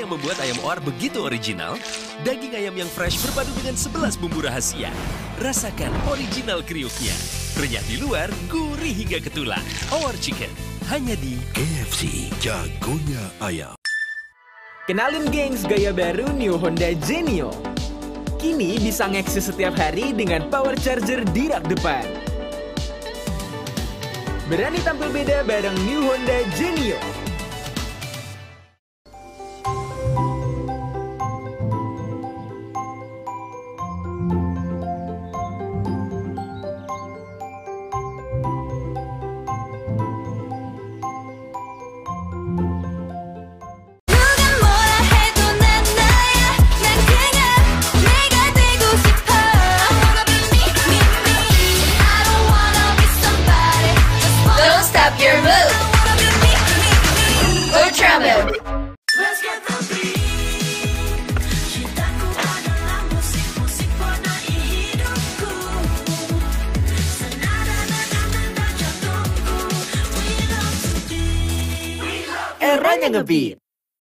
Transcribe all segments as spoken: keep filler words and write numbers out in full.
yang membuat ayam O A R begitu original? Daging ayam yang fresh berpadu dengan sebelas bumbu rahasia. Rasakan original kriuknya. Renyah di luar, gurih hingga ke tulang. O A R Chicken, hanya di K F C, jagonya ayam. Kenalin gengs, gaya baru New Honda Genio. Kini bisa ngeksis setiap hari dengan power charger di rak depan. Berani tampil beda bareng New Honda Genio. Your move. Ultra move. Eranya ngebeat.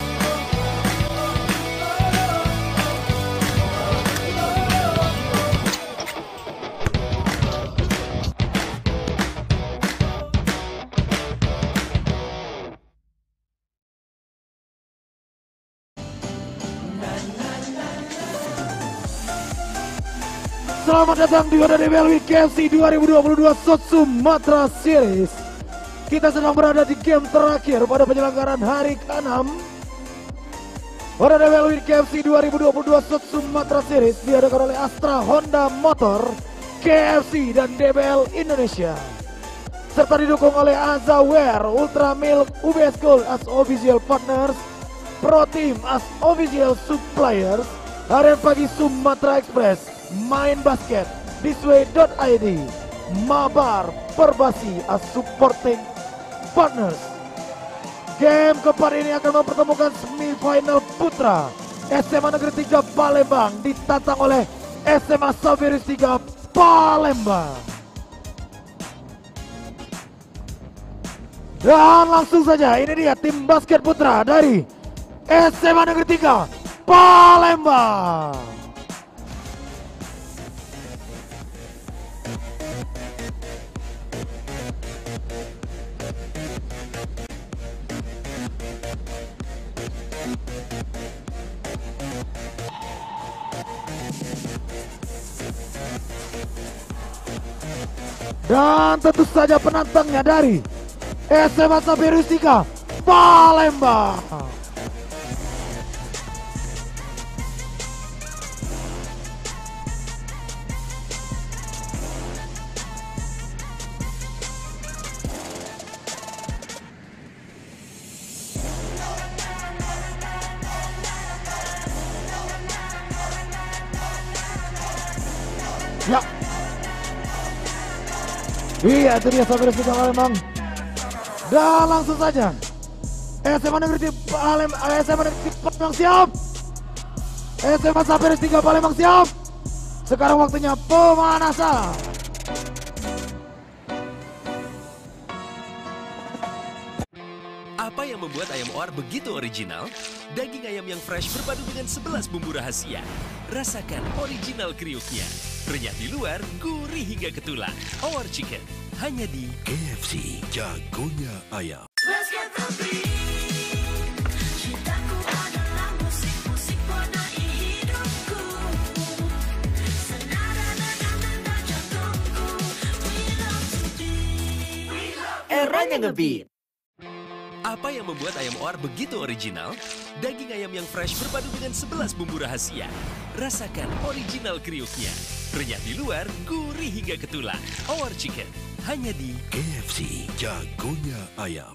Selamat datang di Honda D B L Week K F C dua ribu dua puluh dua South Sumatra Series. Kita sedang berada di game terakhir pada penyelenggaraan hari keenam Honda D B L Week K F C dua ribu dua puluh dua South Sumatra Series diadakan oleh Astra Honda Motor, K F C dan D B L Indonesia, serta didukung oleh Azaware, Ultra Milk, U B S Gold as official partners, Pro Team as official suppliers, Harian Pagi Sumatera Express, Main Basket, Thisway dot I D, Mabar, Perbasi as supporting partners. Game keempat ini akan mempertemukan semifinal putra S M A Negeri tiga Palembang ditantang oleh S M A Safiris tiga Palembang. Dan langsung saja ini dia tim basket putra dari S M A Negeri tiga Palembang. Dan tentu saja penantangnya dari S M A Safiris tiga Palembang. Ya. Iya, itu dia Safiris tiga Palembang. Dan langsung saja S M A Negeri Palembang, S M A Negeri Palembang siap. S M A Safiris tiga Palembang siap. Sekarang waktunya pemanasan. Apa yang membuat ayam O A R begitu original? Daging ayam yang fresh berpadu dengan sebelas bumbu rahasia. Rasakan original kriuknya. Renyah di luar, gurih hingga ke tulang. O A R Chicken, hanya di K F C, jagonya ayam. Eranya ngebeat. Apa yang membuat ayam O A R begitu original? Daging ayam yang fresh berpadu dengan sebelas bumbu rahasia. Rasakan original kriuknya. Renyah di luar, gurih hingga ke tulang. O A R Chicken, hanya di K F C, jagonya ayam.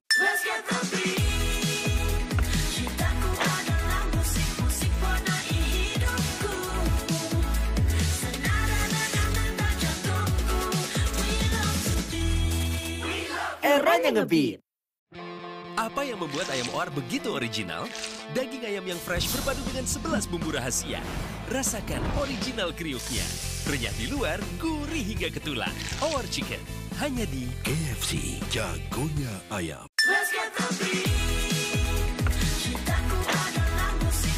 Eranya ngebeat. Apa yang membuat ayam O A R begitu original? Daging ayam yang fresh berpadu dengan sebelas bumbu rahasia. Rasakan original kriuknya. Renyah di luar, gurih hingga ke tulang. O A R Chicken, hanya di K F C, jagonya ayam. Let's get the beat. Cintaku adalah musik.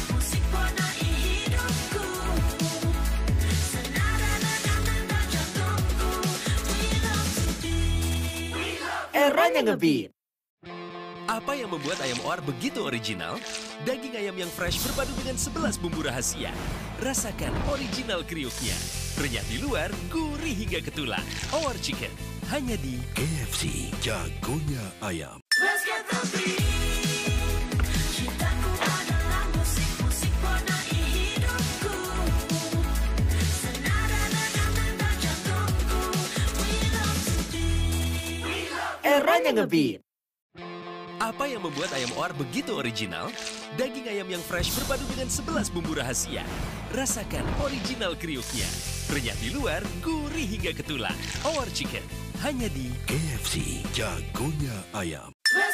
Eranya ngebeat. Apa yang membuat ayam oar begitu original? Daging ayam yang fresh berpadu dengan sebelas bumbu rahasia. Rasakan original kriuknya. Renyah di luar, gurih hingga ke tulang. Oar Chicken, hanya di K F C, jagonya ayam. Eranya ngebeat. Apa yang membuat ayam oar begitu original? Daging ayam yang fresh berpadu dengan sebelas bumbu rahasia. Rasakan original kriuknya. Renyah di luar, gurih hingga ke tulang. Oar Chicken, hanya di K F C, jagonya ayam.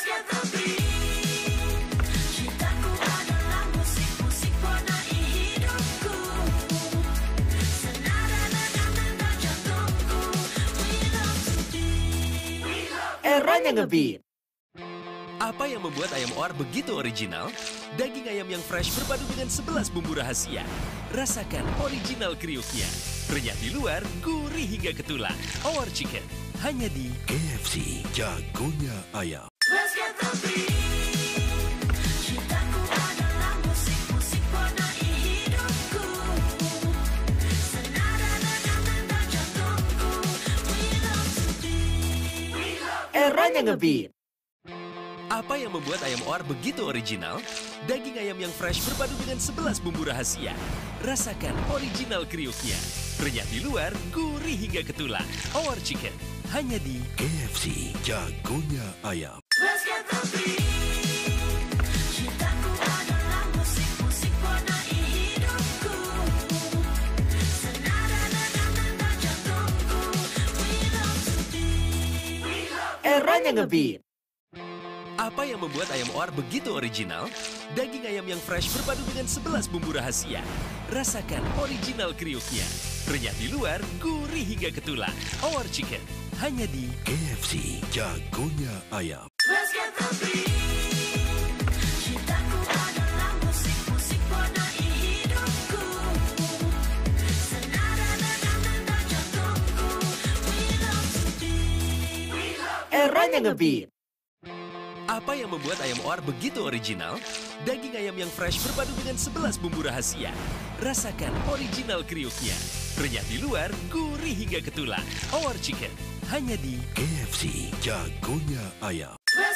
Eranya ngebeat. Apa yang membuat ayam oar begitu original? Daging ayam yang fresh berpadu dengan sebelas bumbu rahasia. Rasakan original kriuknya. Renyah di luar, gurih hingga ke tulang. Oar Chicken, hanya di K F C, jagonya ayam. Eranya ngebeat. Apa yang membuat ayam oar begitu original? Daging ayam yang fresh berpadu dengan sebelas bumbu rahasia. Rasakan original kriuknya. Renyah di luar, gurih hingga ke tulang. Oar Chicken, hanya di K F C, jagonya ayam. Eranya ngebeat. Apa yang membuat ayam oar begitu original? Daging ayam yang fresh berpadu dengan sebelas bumbu rahasia. Rasakan original kriuknya. Renyah di luar, gurih hingga ke tulang. Oar Chicken, hanya di K F C, jagonya ayam. Eranya ngebeat. Apa yang membuat ayam oar begitu original? Daging ayam yang fresh berpadu dengan sebelas bumbu rahasia. Rasakan original kriuknya. Renyah di luar, gurih hingga ke tulang. Oar Chicken, hanya di K F C, jagonya ayam.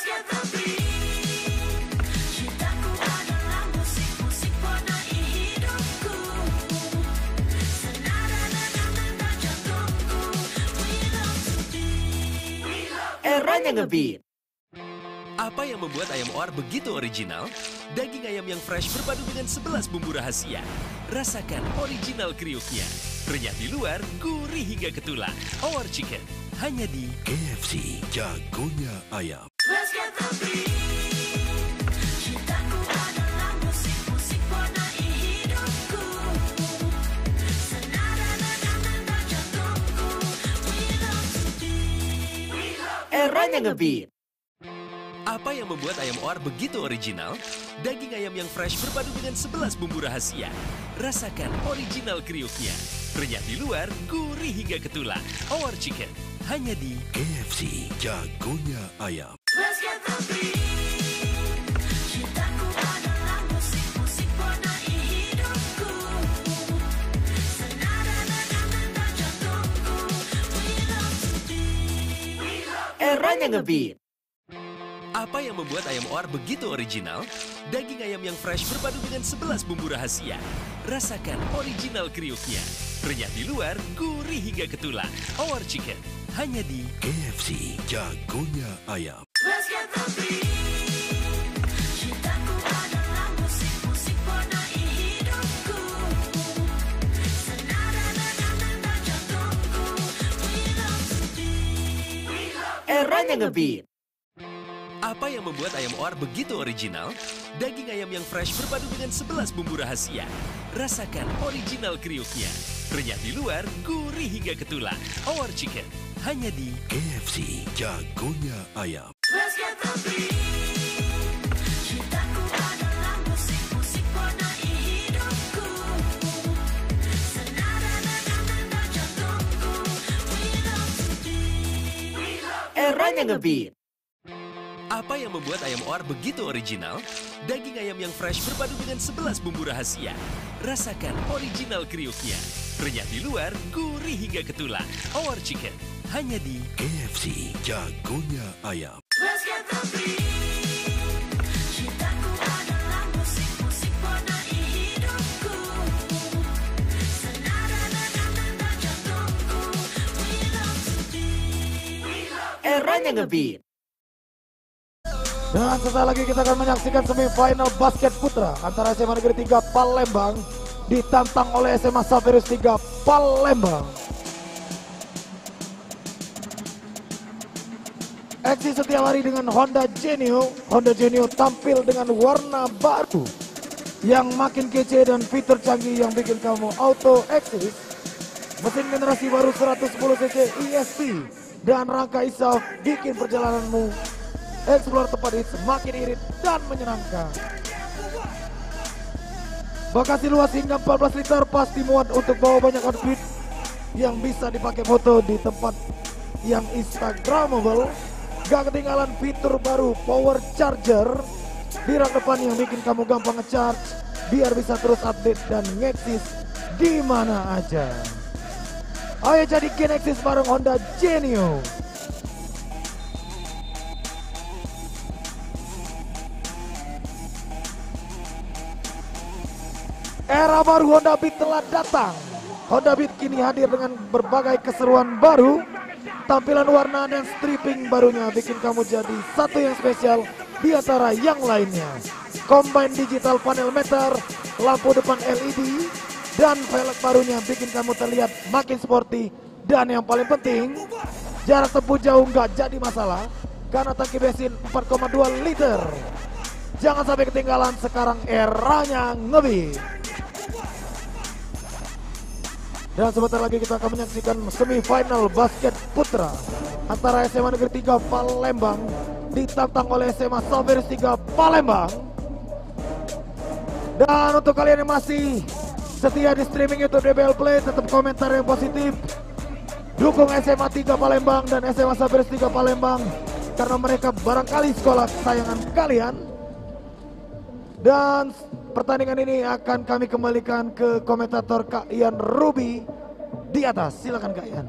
Eranya ngebeat. Apa yang membuat ayam oar begitu original? Daging ayam yang fresh berpadu dengan sebelas bumbu rahasia. Rasakan original kriuknya. Renyah di luar, gurih hingga ke tulang. Oar Chicken, hanya di K F C, jagonya ayam. Eranya ngebeat. Apa yang membuat ayam oar begitu original? Daging ayam yang fresh berpadu dengan sebelas bumbu rahasia. Rasakan original kriuknya. Renyah di luar, gurih hingga ke tulang. Oar Chicken, hanya di K F C, jagonya ayam. Eranya ngebeat. Apa yang membuat ayam oar begitu original? Daging ayam yang fresh berpadu dengan sebelas bumbu rahasia. Rasakan original kriuknya. Renyah di luar, gurih hingga ke tulang. Oar Chicken, hanya di K F C, jagonya ayam. Eranya ngebeat. Apa yang membuat ayam oar begitu original? Daging ayam yang fresh berpadu dengan sebelas bumbu rahasia. Rasakan original kriuknya. Renyah di luar, gurih hingga ke tulang. Oar Chicken, hanya di K F C, jagonya ayam. Eranya ngebeat. Apa yang membuat ayam O R begitu original? Daging ayam yang fresh berpadu dengan sebelas bumbu rahasia. Rasakan original kriuknya. Renyah di luar, gurih hingga ke tulang. O R Chicken, hanya di K F C, jagonya ayam. Cintaku adalah musik, musik warnai hidupku. Senada nada-nada jantungku. We love to be. Eranya ngebeat. Dan setelah lagi kita akan menyaksikan semifinal basket putra antara S M A Negeri tiga Palembang ditantang oleh S M A Saverus tiga Palembang. Aksi setiap hari dengan Honda Genio. Honda Genio tampil dengan warna baru yang makin kece dan fitur canggih yang bikin kamu auto eksis. Mesin generasi baru seratus sepuluh cc E S P dan rangka I S A F bikin perjalananmu Explorer tempat ini semakin irit dan menyenangkan. Bagasi luas hingga empat belas liter pasti muat untuk bawa banyak outfit yang bisa dipakai foto di tempat yang instagramable. Gak ketinggalan fitur baru power charger di rak depan yang bikin kamu gampang ngecharge biar bisa terus update dan ngeksis di mana aja. Ayo jadi Gen Eksis bareng Honda Genio. Era baru Honda Beat telah datang. Honda Beat kini hadir dengan berbagai keseruan baru. Tampilan warna dan stripping barunya bikin kamu jadi satu yang spesial di antara yang lainnya. Combine digital panel meter, lampu depan L E D, dan velg barunya bikin kamu terlihat makin sporty. Dan yang paling penting, jarak tempuh jauh nggak jadi masalah karena tangki bensin empat koma dua liter. Jangan sampai ketinggalan, sekarang eranya ngebeat. Dan sebentar lagi kita akan menyaksikan semifinal basket putra antara S M A Negeri tiga Palembang ditantang oleh S M A Saverus tiga Palembang. Dan untuk kalian yang masih setia di streaming YouTube D B L Play, tetap komentar yang positif. Dukung S M A tiga Palembang dan S M A Saverus tiga Palembang karena mereka barangkali sekolah kesayangan kalian. Dan pertandingan ini akan kami kembalikan ke komentator Kak Ian Ruby di atas. Silakan Kak Ian.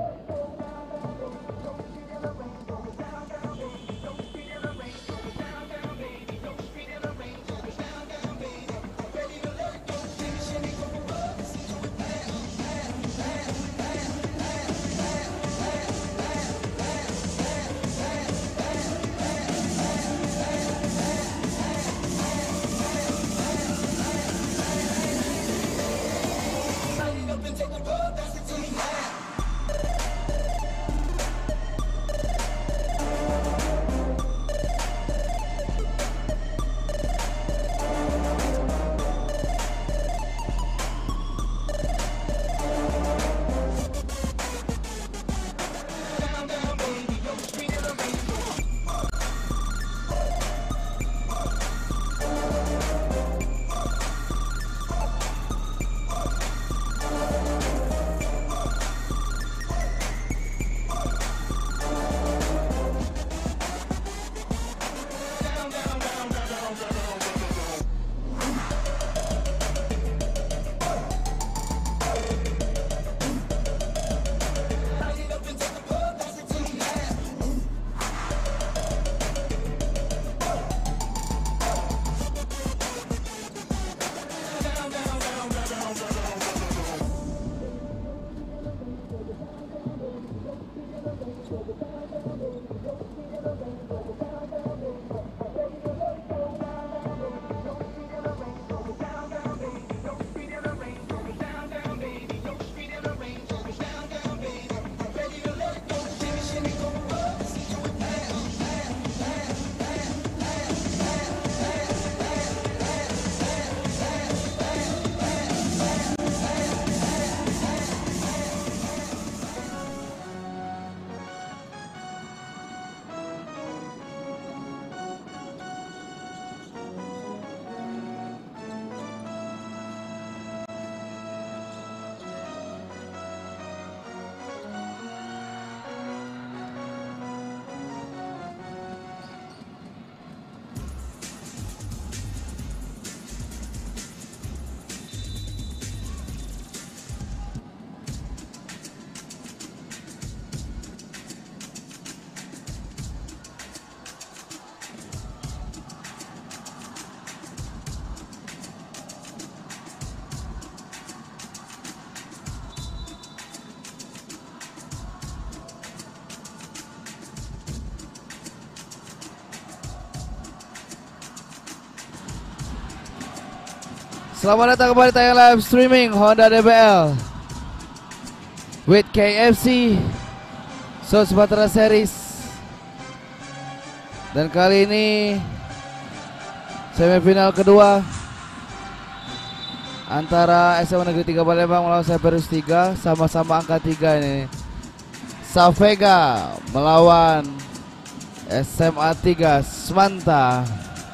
Selamat datang kembali tayang live streaming Honda D B L with K F C South Sumatera Series. Dan kali ini semifinal kedua antara S M A Negeri tiga Palembang melawan Cyberus tiga, sama-sama angka tiga ini. Savega melawan S M A tiga Semanta.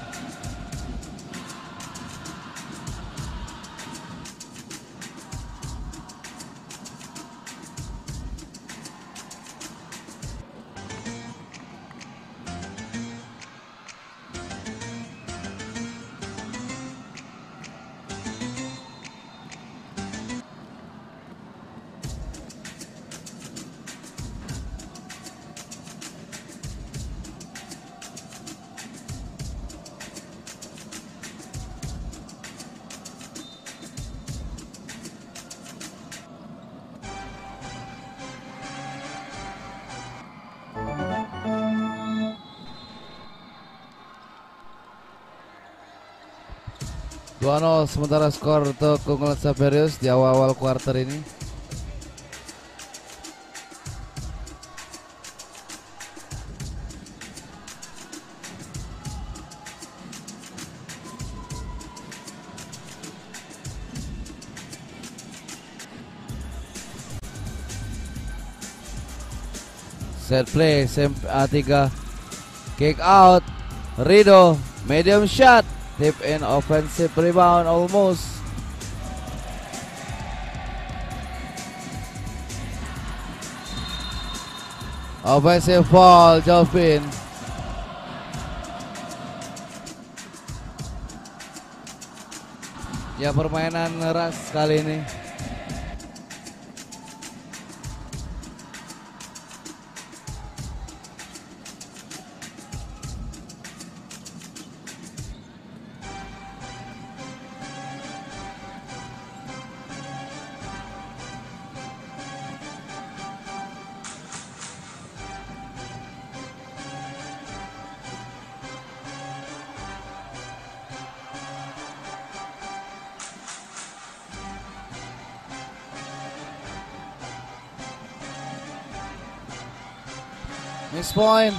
dua nol sementara skor untuk keunggulan Saverius di awal-awal kuarter ini. Set play S M A tiga, kick out Rido, medium shot, tip in, offensive rebound almost. Offensive foul Jovin. Ya, permainan keras kali ini. Miss point.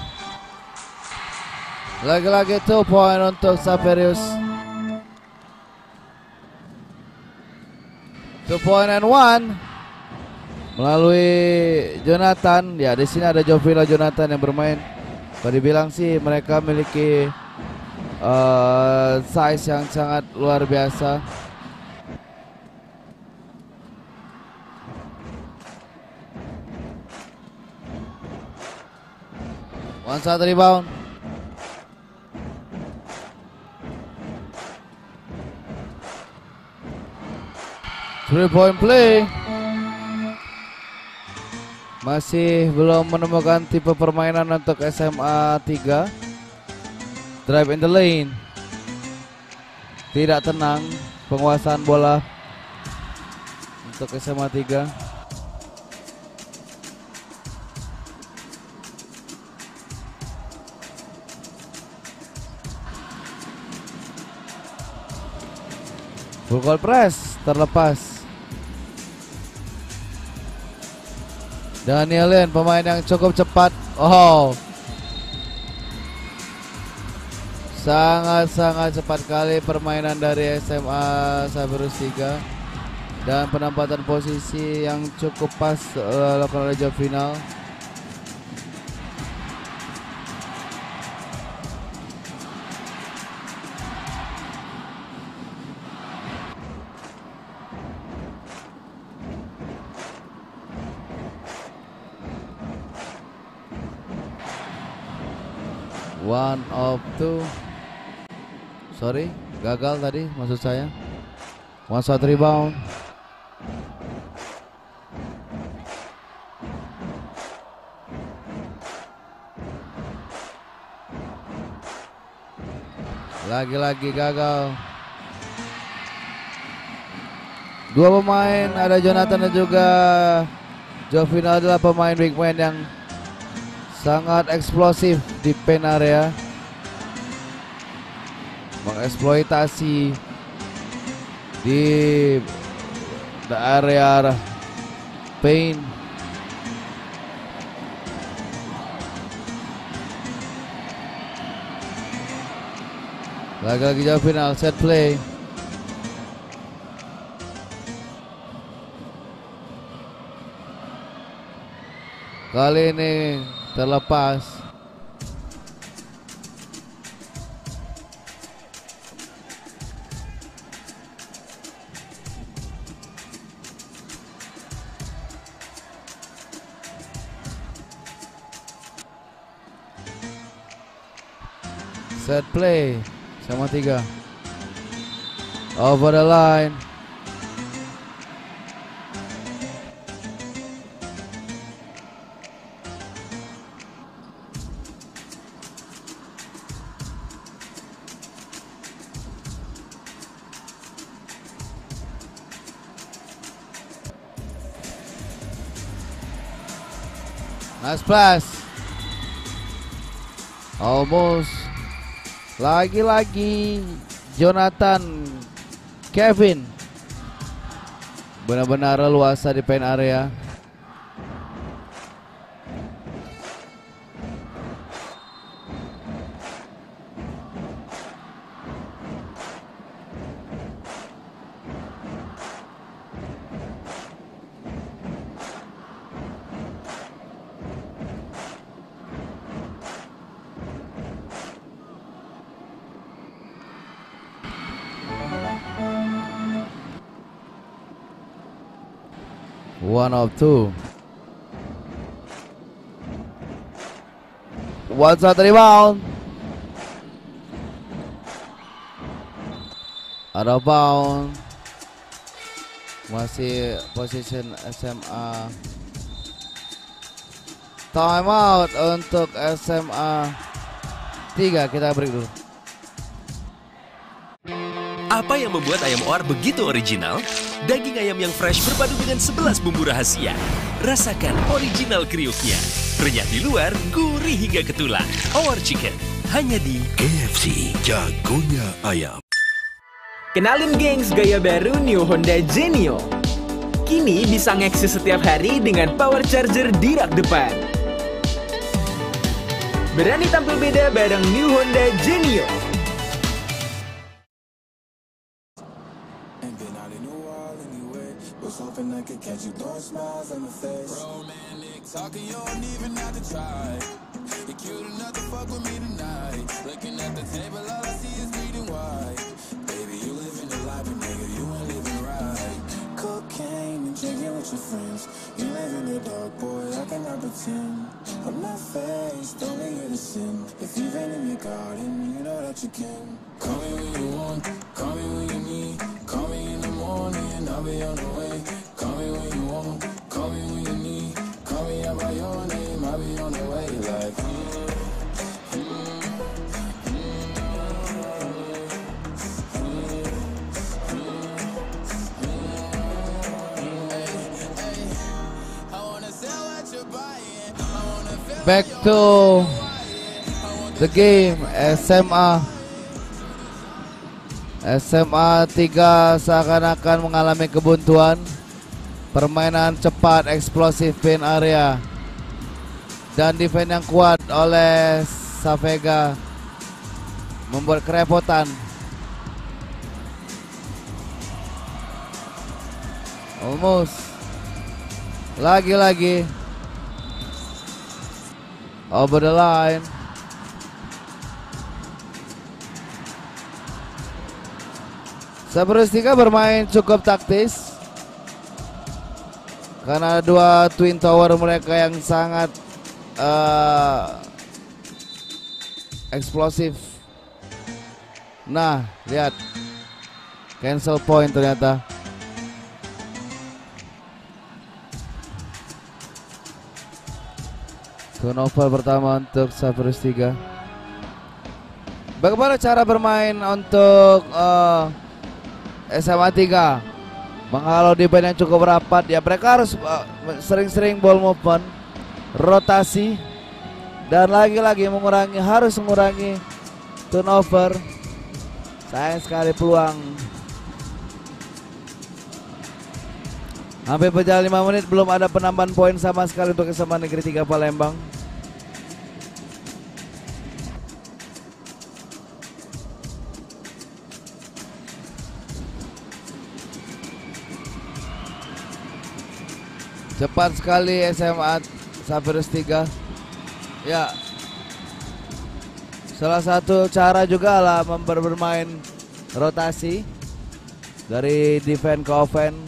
Lagi-lagi two point untuk Saverius. Two point and one melalui Jonathan. Ya, di sini ada Jovila Jonathan yang bermain. Kalau dibilang sih mereka memiliki uh, size yang sangat luar biasa. One shot rebound. Three point play. Masih belum menemukan tipe permainan untuk S M A tiga. Drive in the lane. Tidak tenang penguasaan bola untuk S M A tiga. Full court press terlepas. Danielin, pemain yang cukup cepat. Oh, sangat-sangat cepat kali permainan dari S M A Cyberus tiga. Dan penempatan posisi yang cukup pas dilakukan oleh Jovinal. One of two. Sorry, gagal tadi maksud saya. One shot rebound. Lagi-lagi gagal. Dua pemain, ada Jonathan dan juga Jovina, adalah pemain big man yang sangat eksplosif di paint area, mengeksploitasi di the area paint. Lagi-lagi jauh final, set play. Kali ini terlepas. Set play sama tiga. Over the line. Nice pass. Almost. Lagi-lagi Jonathan Kevin benar-benar luasa di paint area. One of two. One shot rebound. Out of bound. Masih position S M A. Time out untuk S M A tiga. Kita break dulu. Apa yang membuat ayam O R begitu original? Daging ayam yang fresh berpadu dengan sebelas bumbu rahasia. Rasakan original kriuknya. Renyah di luar, gurih hingga ke tulang. O R Chicken, hanya di K F C, jagonya ayam. Kenalin gengs gaya baru New Honda Genio. Kini bisa ngeksis setiap hari dengan power charger di rak depan. Berani tampil beda bareng New Honda Genio. Hoping I could catch you throwing smiles on my face. Romantic talking, you don't even have to try. You're cute enough to fuck with me tonight. Looking at the table, all I see is bleeding white. Baby, you living the life, but nigga, you ain't living right. Cocaine and drinking with your friends. You live in the dark, boy, I cannot pretend. I'm not faced, only here to sin. If you've been in your garden, you know that you can. Call me when you want, call me when you need. Call me in the morning, I'll be on the way. Call me when you want, call me when you need. Call me out by your name, I'll be on the way. Like mm, mm, mm, mm, Back to the game. S M A S M A tiga seakan-akan mengalami kebuntuan. Permainan cepat, eksplosif paint area, dan defense yang kuat oleh Savega membuat kerepotan. Almost. Lagi-lagi over the line. Sabrostika bermain cukup taktis karena ada dua twin tower mereka yang sangat uh, eksplosif. Nah, lihat, cancel point ternyata. Turnover pertama untuk Sabrostika. Bagaimana cara bermain untuk uh, S M A tiga? Menghalau defense yang cukup rapat, ya mereka harus sering-sering uh, ball movement, rotasi, dan lagi-lagi mengurangi, harus mengurangi turnover. Sayang sekali peluang Hampir berjalan lima menit, belum ada penambahan poin sama sekali untuk S M A Negeri tiga Palembang. Cepat sekali S M A Saphirus tiga. Ya, salah satu cara juga lah member bermain rotasi dari defense ke offense.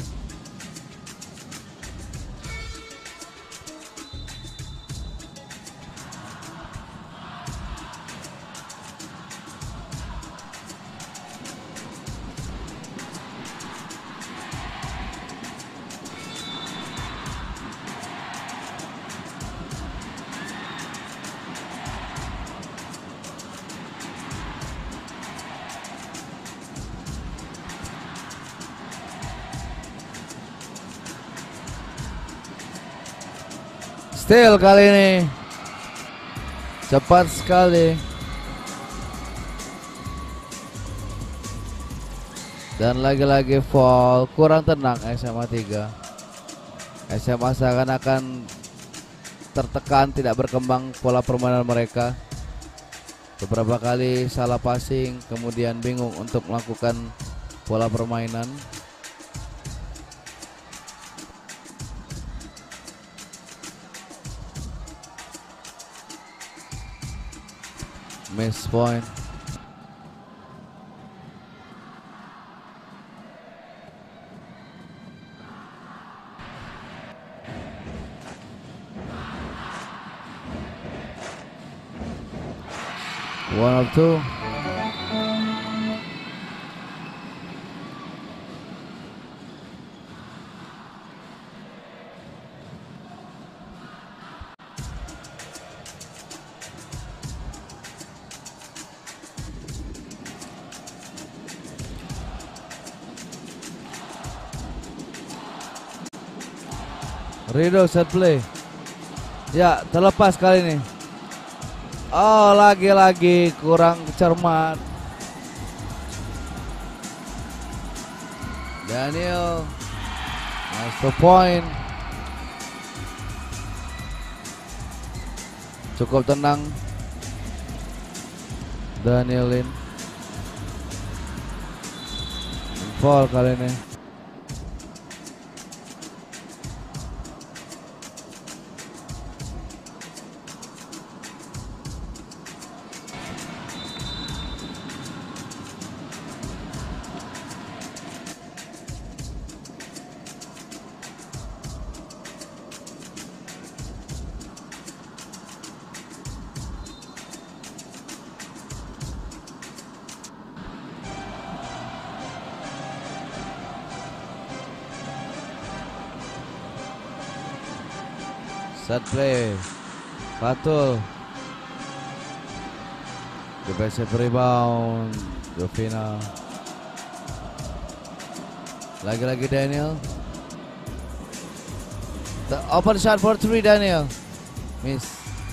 Steal kali ini, cepat sekali. Dan lagi-lagi foul, kurang tenang S M A tiga. S M A seakan-akan tertekan, tidak berkembang pola permainan mereka. Beberapa kali salah passing, kemudian bingung untuk melakukan pola permainan. Miss point. One of two. Rido set play. Ya, terlepas kali ini. Oh, lagi-lagi kurang cermat. Daniel, nice to point. Cukup tenang Danielin. Foul kali ini. Set play, Fatul. Defensive rebound, Jovina. Lagi-lagi Daniel. The open shot for three, Daniel. Miss.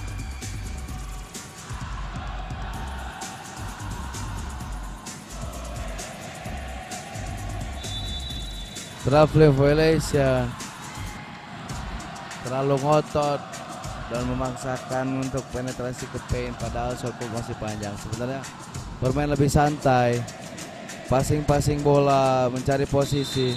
Traveling violation. Terlalu ngotot dan memaksakan untuk penetrasi ke paint, padahal shot clock masih panjang. Sebenarnya bermain lebih santai, passing-passing bola, mencari posisi.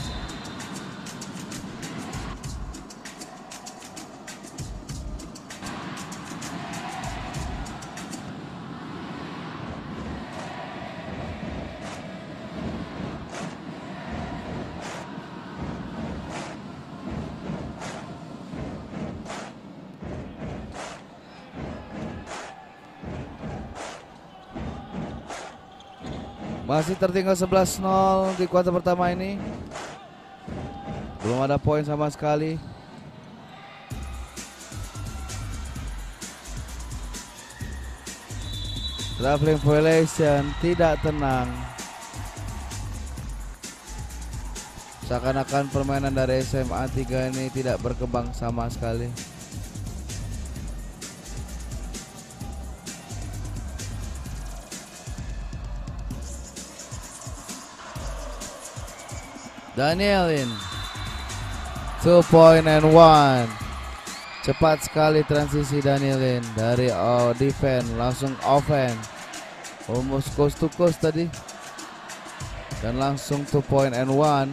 Masih tertinggal sebelas nol di kuarter pertama ini. Belum ada poin sama sekali. Traveling violation, tidak tenang. Seakan-akan permainan dari S M A tiga ini tidak berkembang sama sekali. Danielin. Two point and one. Cepat sekali transisi Danielin dari oh, defense langsung offense. Almost coast to coast tadi. Dan langsung two point and one.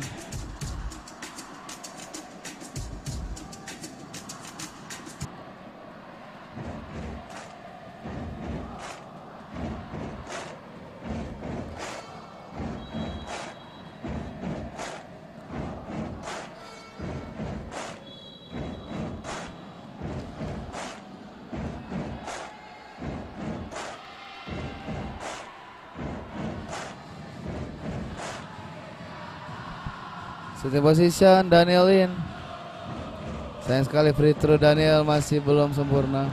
Setting position Daniel Lin. Sayang sekali free throw Daniel masih belum sempurna.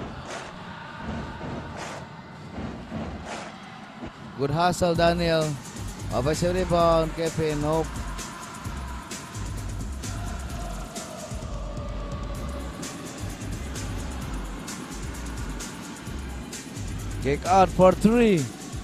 Good hustle Daniel. Offensive rebound Kevin. Nope. Kick out for three.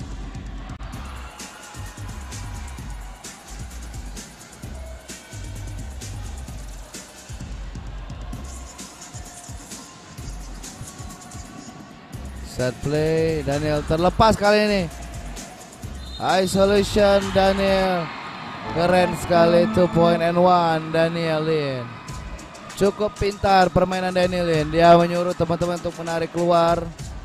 Set play, Daniel terlepas kali ini. Isolation Daniel. Keren sekali, two point and one Daniel Lin. Cukup pintar permainan Daniel Lin. Dia menyuruh teman-teman untuk menarik keluar.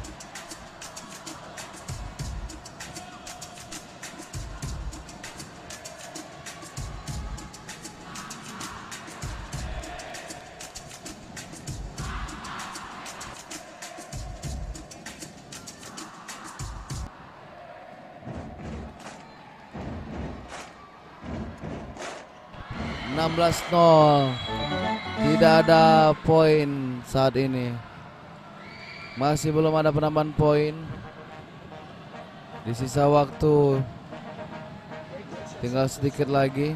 enam belas nol. Tidak ada poin saat ini. Masih belum ada penambahan poin. Di sisa waktu tinggal sedikit lagi.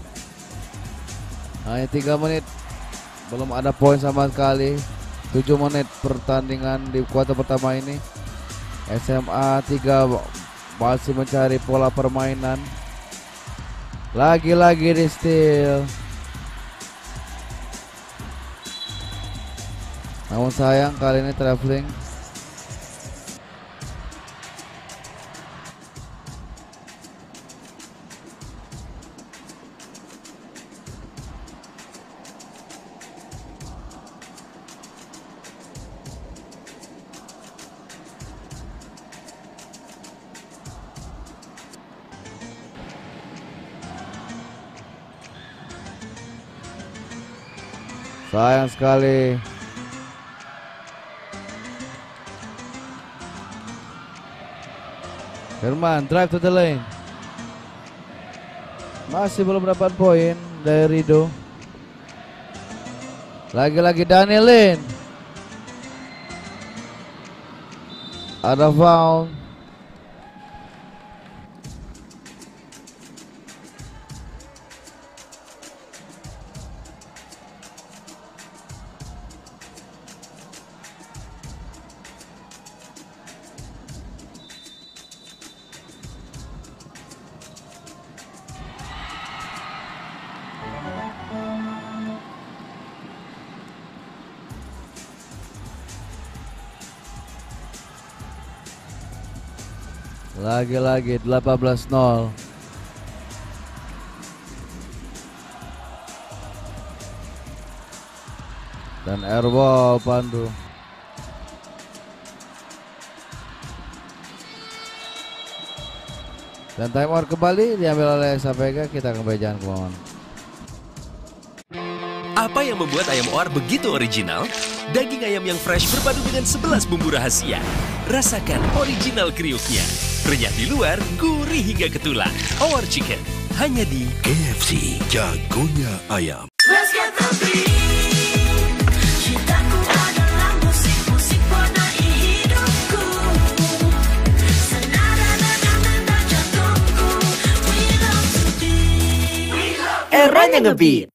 Hanya tiga menit. Belum ada poin sama sekali. tujuh menit pertandingan di kuarter pertama ini. S M A tiga masih mencari pola permainan. Lagi-lagi di steal. Namun sayang kali ini traveling. Sayang sekali. Herman drive to the lane. Masih belum dapat poin dari Rido. Lagi-lagi Daniel Lin. Ada foul. Lagi-lagi delapan belas nol. Dan airball Pandu. Dan timeout kembali diambil oleh Sapega. Kita kembali jangan kemauan. Apa yang membuat ayam O A R begitu original? Daging ayam yang fresh berpadu dengan sebelas bumbu rahasia. Rasakan original kriuknya. Renyah di luar, gurih hingga ke tulang. O A R Chicken, hanya di K F C Jagonya Ayam. Let's get the beat. Cintaku adalah musik, musik warnai hidupku. Senada nada-nada jantungku. We love to beat. Eranya ngebeat.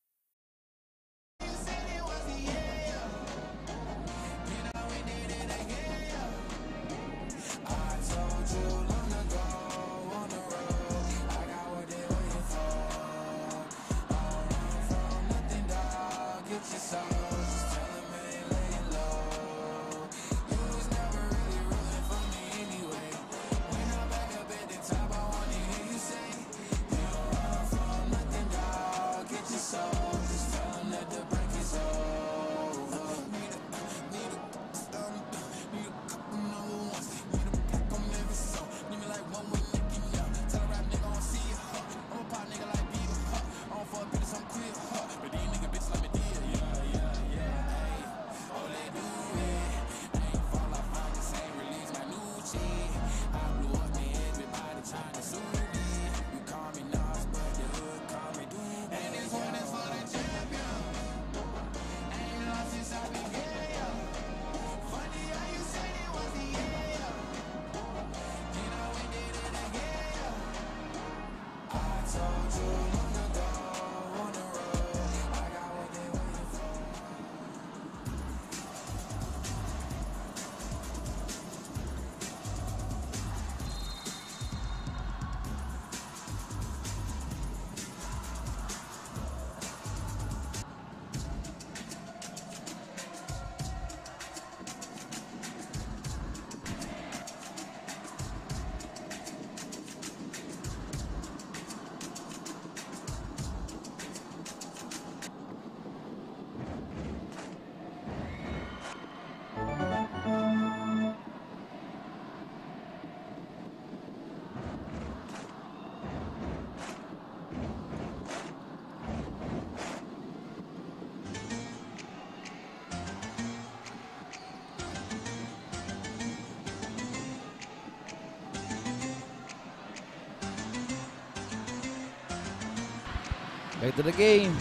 Back to the game.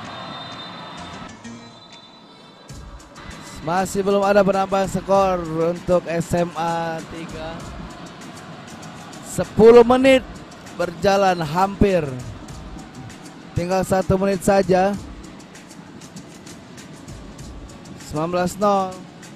Masih belum ada penambahan skor untuk S M A tiga. sepuluh menit berjalan hampir. Tinggal satu menit saja. sembilan belas nol.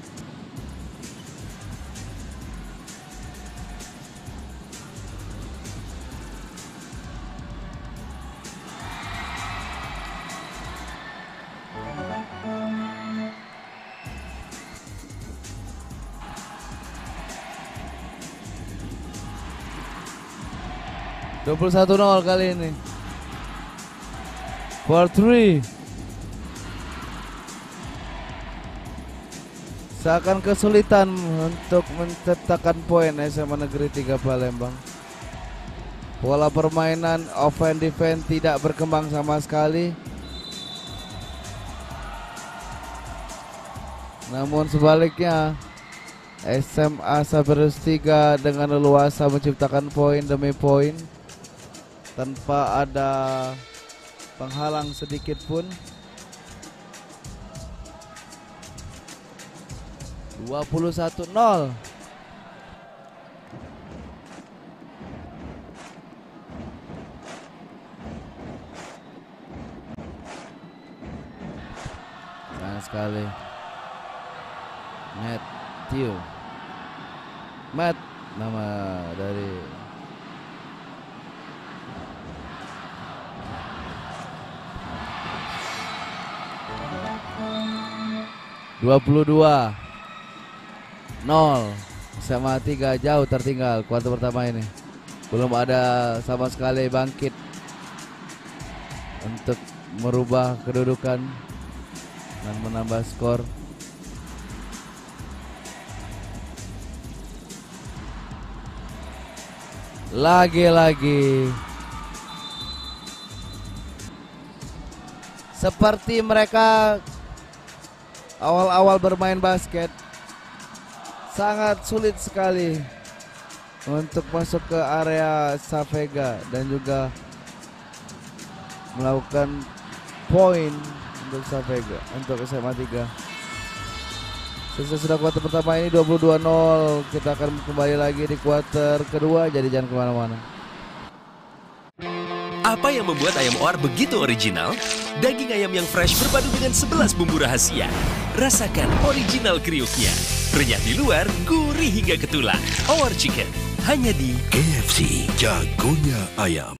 dua puluh satu nol kali ini. For three. Seakan kesulitan untuk menciptakan poin S M A Negeri tiga Palembang. Pola permainan offense defense tidak berkembang sama sekali. Namun sebaliknya S M A Saberus tiga dengan leluasa menciptakan poin demi poin tanpa ada penghalang sedikit pun. dua puluh satu nol. Sayang sekali. Matthew Matt nama dari dua puluh dua nol. S M A tiga jauh tertinggal kuarter pertama ini. Belum ada sama sekali bangkit untuk merubah kedudukan dan menambah skor. Lagi-lagi seperti mereka awal-awal bermain basket sangat sulit sekali untuk masuk ke area Savega dan juga melakukan poin untuk Savega, untuk S M A tiga. Selesai sudah kuarter pertama ini dua puluh dua nol. Kita akan kembali lagi di kuarter kedua, jadi jangan kemana-mana. Apa yang membuat ayam O A R begitu original? Daging ayam yang fresh berpadu dengan sebelas bumbu rahasia. Rasakan original kriuknya. Renyah di luar, gurih hingga ke tulang. O A R Chicken, hanya di K F C, jagonya ayam.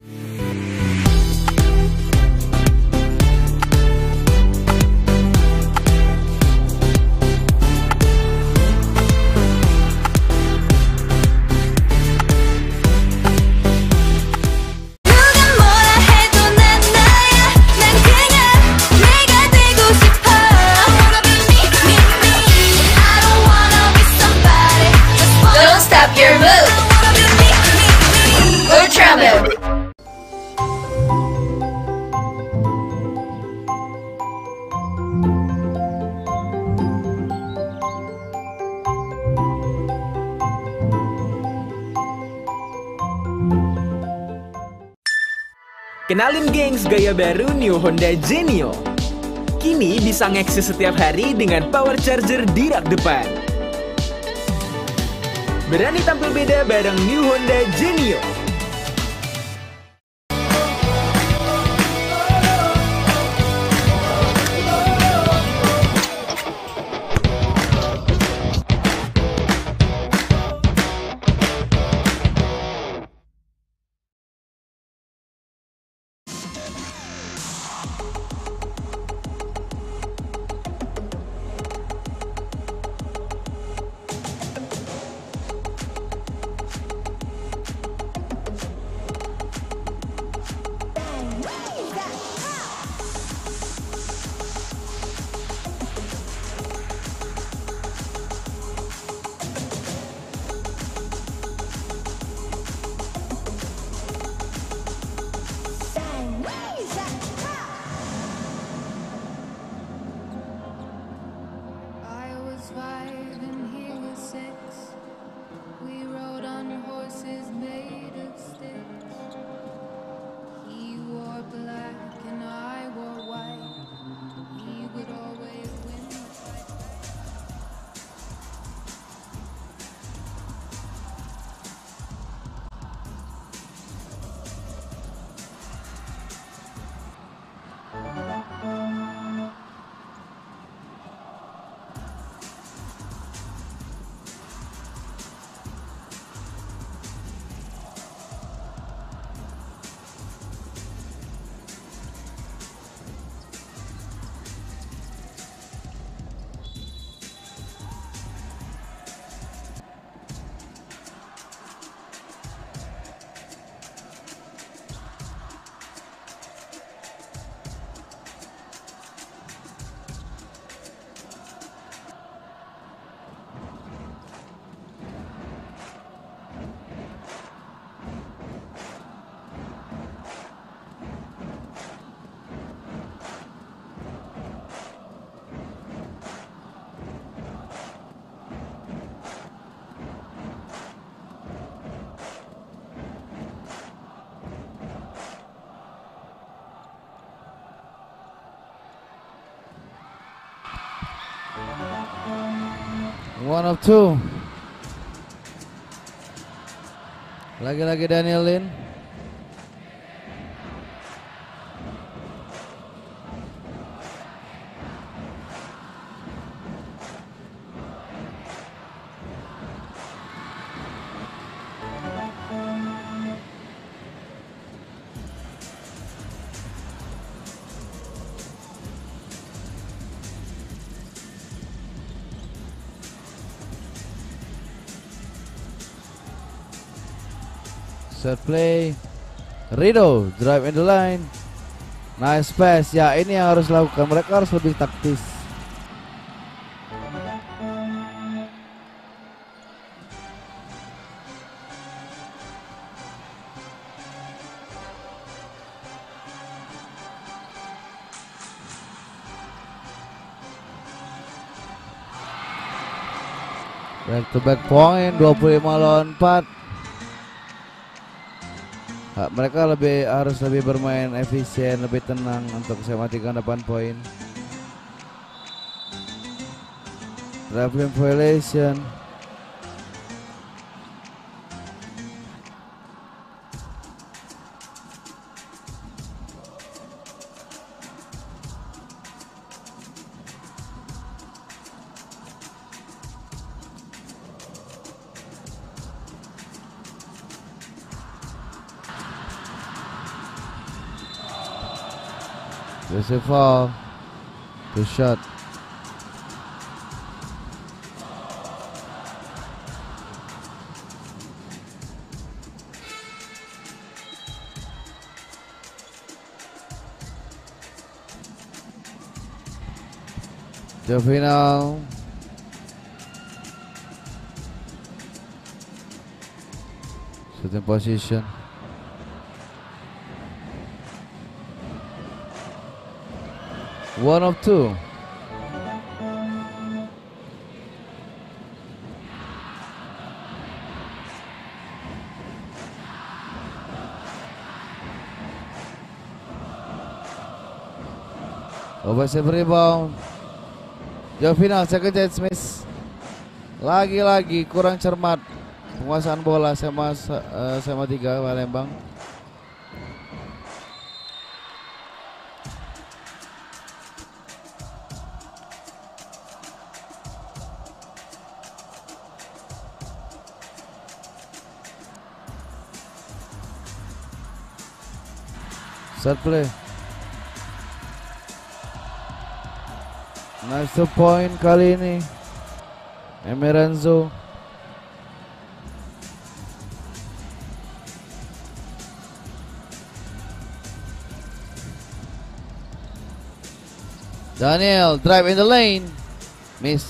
Kenalin gengs, gaya baru New Honda Genio. Kini bisa ngeksis setiap hari dengan power charger di rak depan. Berani tampil beda bareng New Honda Genio. Black and I One of two. Lagi-lagi Daniel Lin. Set play, Rido drive in the line, nice pass. Ya, ini yang harus dilakukan. Mereka harus lebih taktis. Back to back point, dua puluh lima lawan empat. Ha, mereka lebih harus lebih bermain efisien, lebih tenang untuk bisa matikan delapan poin. Traveling violation. There's a foul. Two shot. Jovinal. Shooting position. One of two. Offensive rebound. Jovinal second chance miss. Lagi-lagi kurang cermat penguasaan bola. Sama uh, sama tiga Palembang. Set play. Nice two point kali ini. Emerenzo. Daniel drive in the lane. Miss.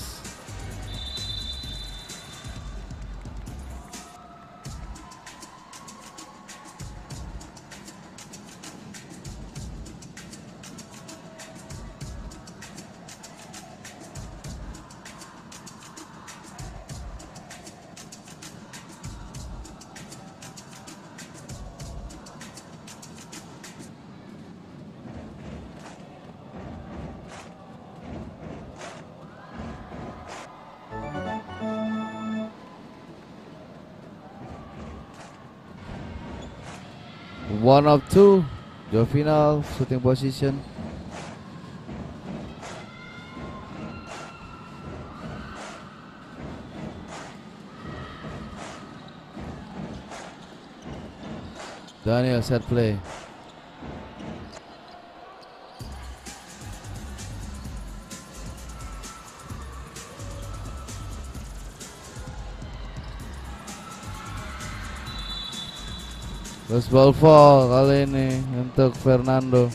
One of two. Jovinal shooting position. Daniel set play. Terus ball fall kali ini untuk Fernando.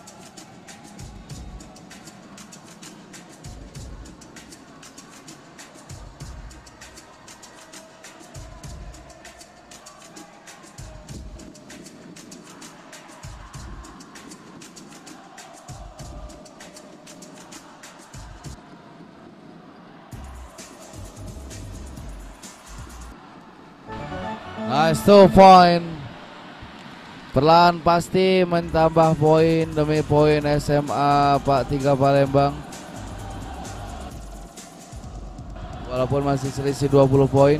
Nice two point. Perlahan pasti menambah poin demi poin S M A Pak tiga Palembang. walaupun masih selisih dua puluh poin.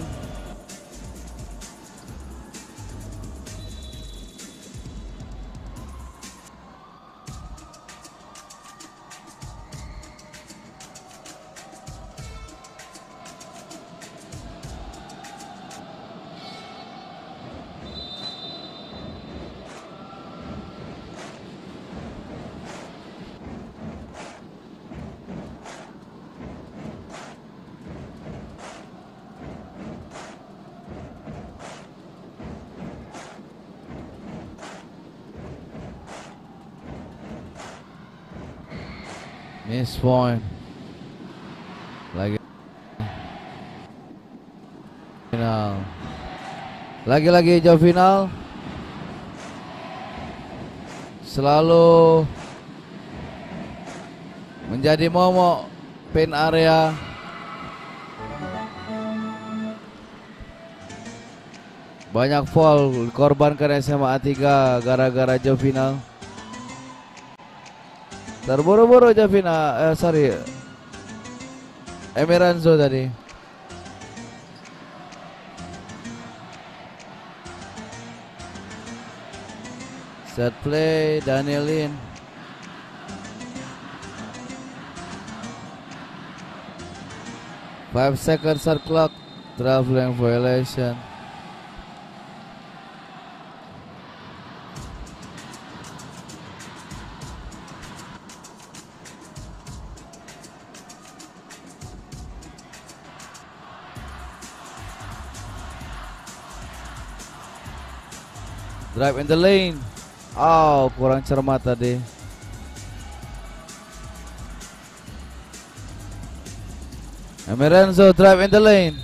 Miss point. Lagi final. Lagi-lagi jauh final. Selalu menjadi momok pin area. Banyak foul dikorbankan S M A tiga gara-gara jauh final. Terburu-buru Javina, eh sorry Emiranzo tadi. Set play Danielin. Five seconds shot clock. Traveling violation. Drive in the lane. Oh, kurang cermat tadi. Emiranzo drive in the lane.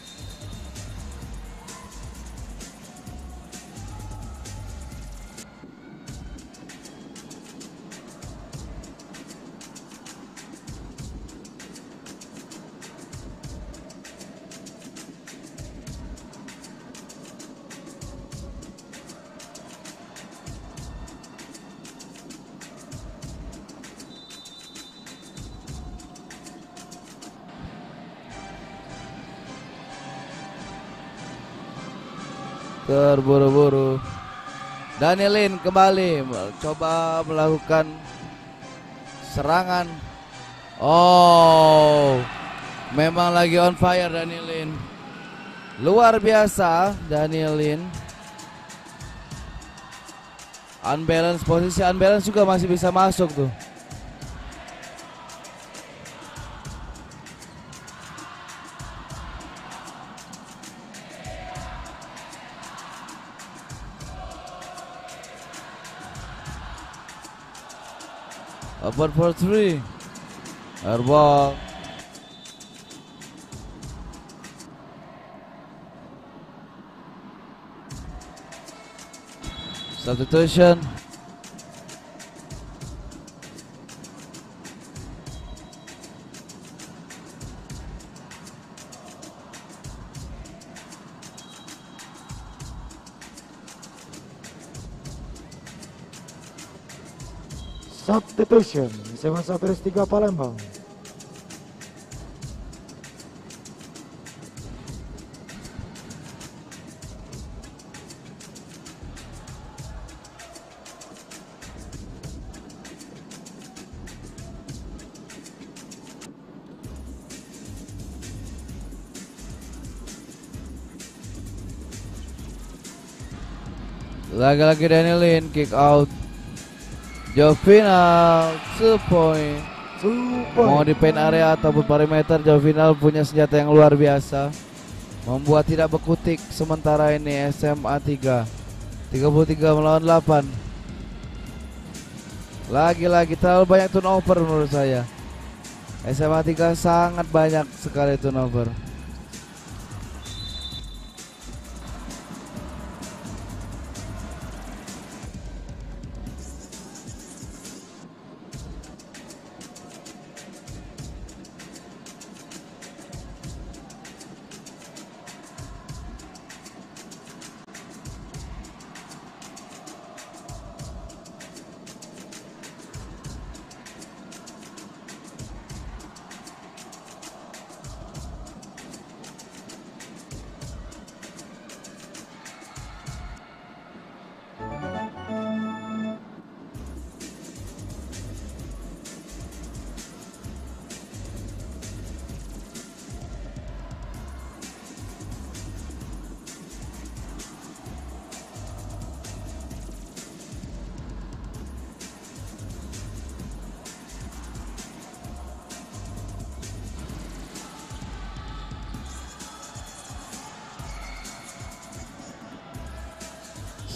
Terburu-buru. Danielin kembali coba melakukan serangan. Oh, memang lagi on fire Danielin. Luar biasa Danielin. Unbalance, posisi unbalance juga masih bisa masuk tuh. Open for three. Airball. Substitution. Substitution S M A Sapiris tiga Palembang. Lagi-lagi Danielin kick out. Jovinal two point. Mau di paint area ataupun perimeter, Jovinal punya senjata yang luar biasa, membuat tidak berkutik. Sementara ini S M A tiga tiga puluh tiga melawan delapan. Lagi-lagi terlalu banyak turnover menurut saya. S M A tiga sangat banyak sekali turnover.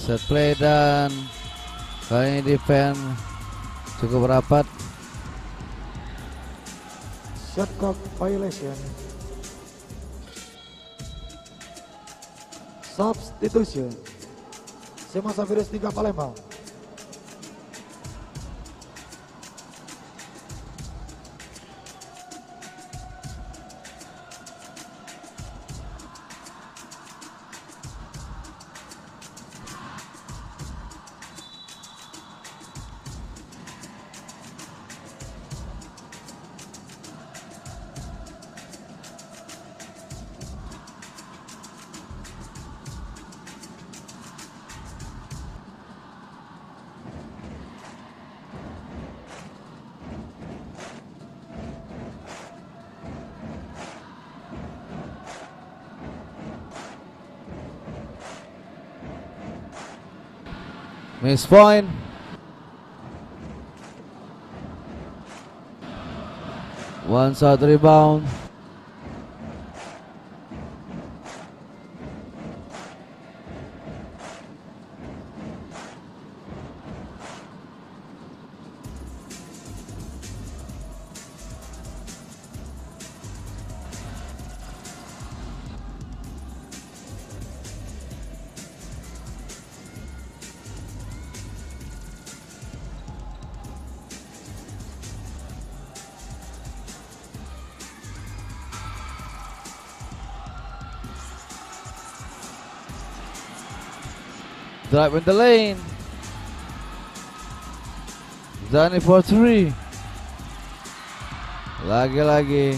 Set play dan kali ini defense cukup rapat. Shot clock violation. Substitution. Sema Safiris tiga Palembang. Miss point. One shot rebound. Drive in the lane. Zani for three. Lagi-lagi.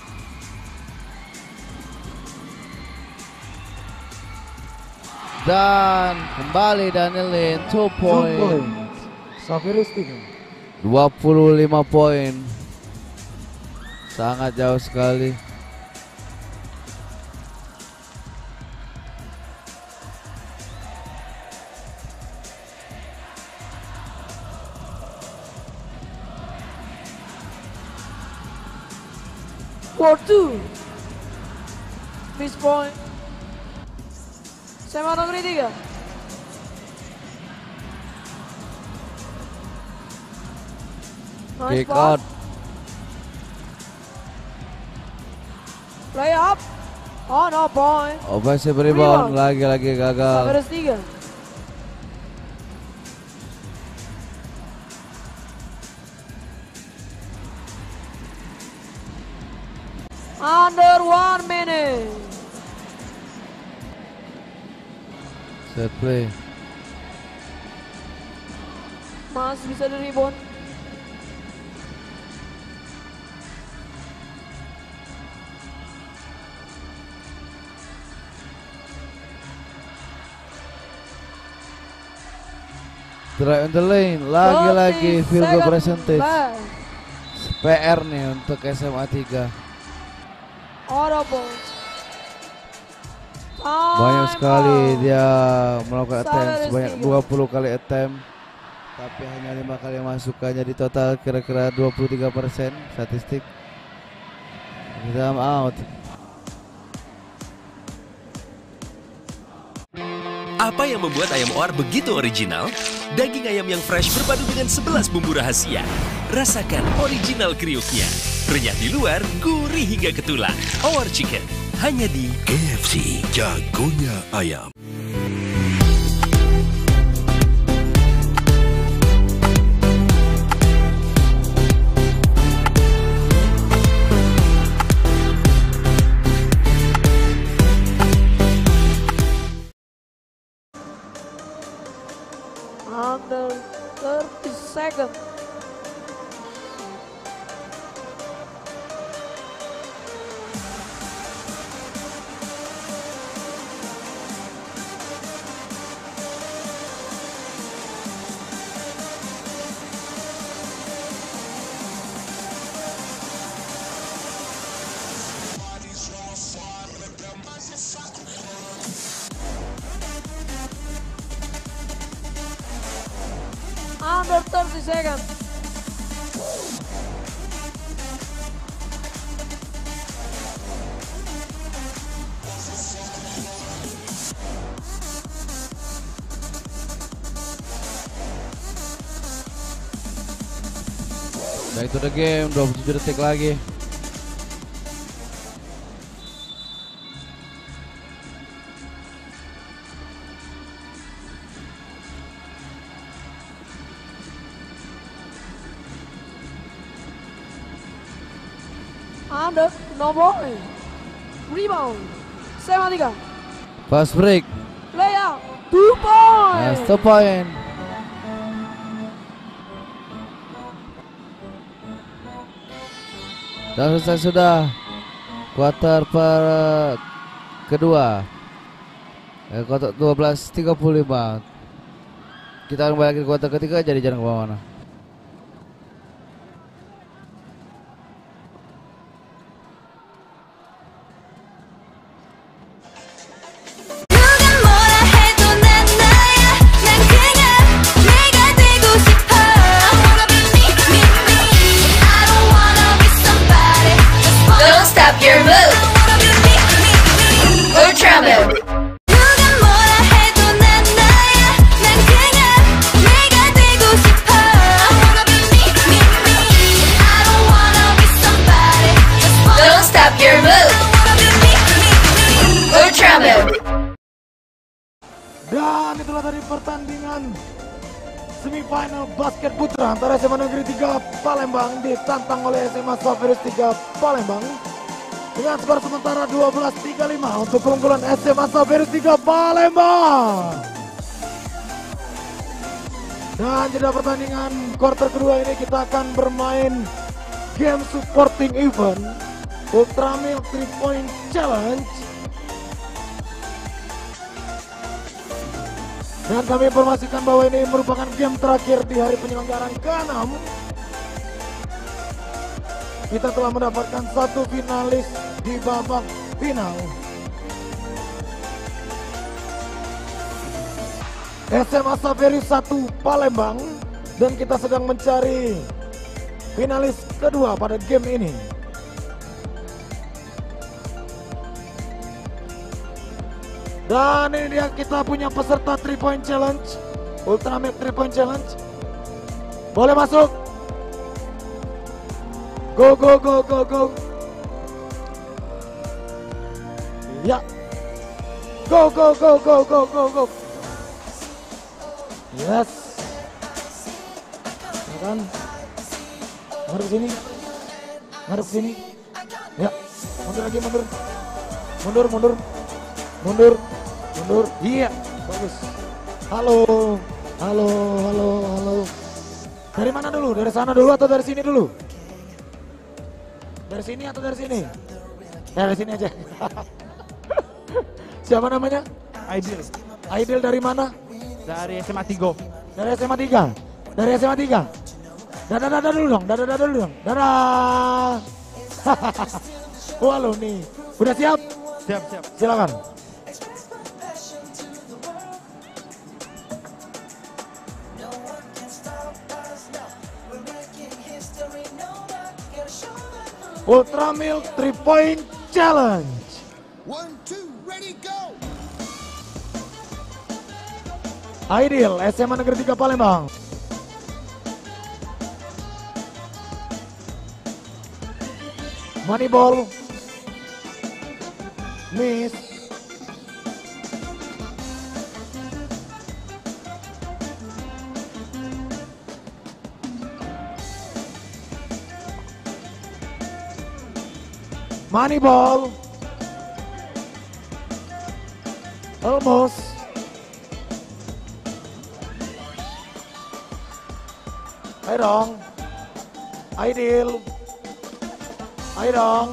Dan kembali Daniel Lin two point. Two point. Safiris tiga. dua puluh lima poin. Sangat jauh sekali. For two. Miss point. Sema Negeri tiga. Nice Kick pass. out. Play up. Oh no point. Offensive rebound. Rebound. Lagi-lagi gagal. Safiris tiga. Under one minute. Set play. Mas bisa di rebound. Drive in the lane. Lagi-lagi thirty field goal seconds percentage. left. P R nih untuk S M A tiga. Audible. Banyak Time sekali out. dia melakukan attempt Safiris sebanyak tiga. dua puluh kali attempt, tapi hanya lima kali masukannya di total kira-kira dua puluh tiga persen statistik. Time out. Apa yang membuat ayam O A R begitu original? Daging ayam yang fresh berpadu dengan sebelas bumbu rahasia. Rasakan original kriuknya. Renyah di luar, gurih hingga ke tulang. O A R Chicken, hanya di K F C Jagonya Ayam. Under thirty seconds. Under thirty seconds. Back to the game, dua puluh tujuh detik lagi. Under, no boy. Rebound. Sema tiga. Fast break. Layup. Two point. That's the point. Dan selesai sudah kuarter per kedua. Eh, kuarter dua belas tiga puluh lima. Kita akan kembali lagi ke kuarter ketiga, jadi jangan kemana-mana. Your move. Ultra move. 누가 뭐라 해도 난 나야. 난 그냥 내가 되고 싶어. I wanna be me, me, me. I don't wanna be somebody. Don't stop your move. Ultra move. Dan itulah tadi pertandingan semifinal basket putra antara S M A Negeri tiga Palembang ditantang oleh S M A Saferis tiga Palembang dengan skor sementara dua belas tiga puluh lima untuk keunggulan S M A Saferis tiga Palembang. Dan jeda pertandingan quarter kedua ini kita akan bermain game supporting event Ultra Milk three point Challenge. Dan kami informasikan bahwa ini merupakan game terakhir di hari penyelenggaraan keenam. Kita telah mendapatkan satu finalis di babak final. S M A Saferis satu Palembang, dan kita sedang mencari finalis kedua pada game ini. Dan ini dia, kita punya peserta three point challenge, Ultimate three point challenge. Boleh masuk. Go go go go go. Ya. Go go go go go go go. Yes. Kan. Ngadep sini. Ngadep sini. Ya. Mundur lagi, mundur. Mundur, mundur. Mundur. Mundur. Iya. Bagus. Halo. Halo, halo, halo. Dari mana dulu? Dari sana dulu atau dari sini dulu? Dari sini atau dari sini? Dari sini aja. Siapa namanya? Aidil. Aidil dari mana? Dari S M A tiga. Dari S M A tiga. Dari S M A tiga. Dadah dadah dulu dong. Dadah dadah dulu dong. Dadah. Wah lo nih. Udah siap? Siap, siap. Silakan. Ultra Milk three point Challenge. One, two, ready, go! Aidil, S M A Negeri tiga Palembang. Moneyball. Miss. Moneyball. Almost. Ayo dong. Aidil. Ayo dong.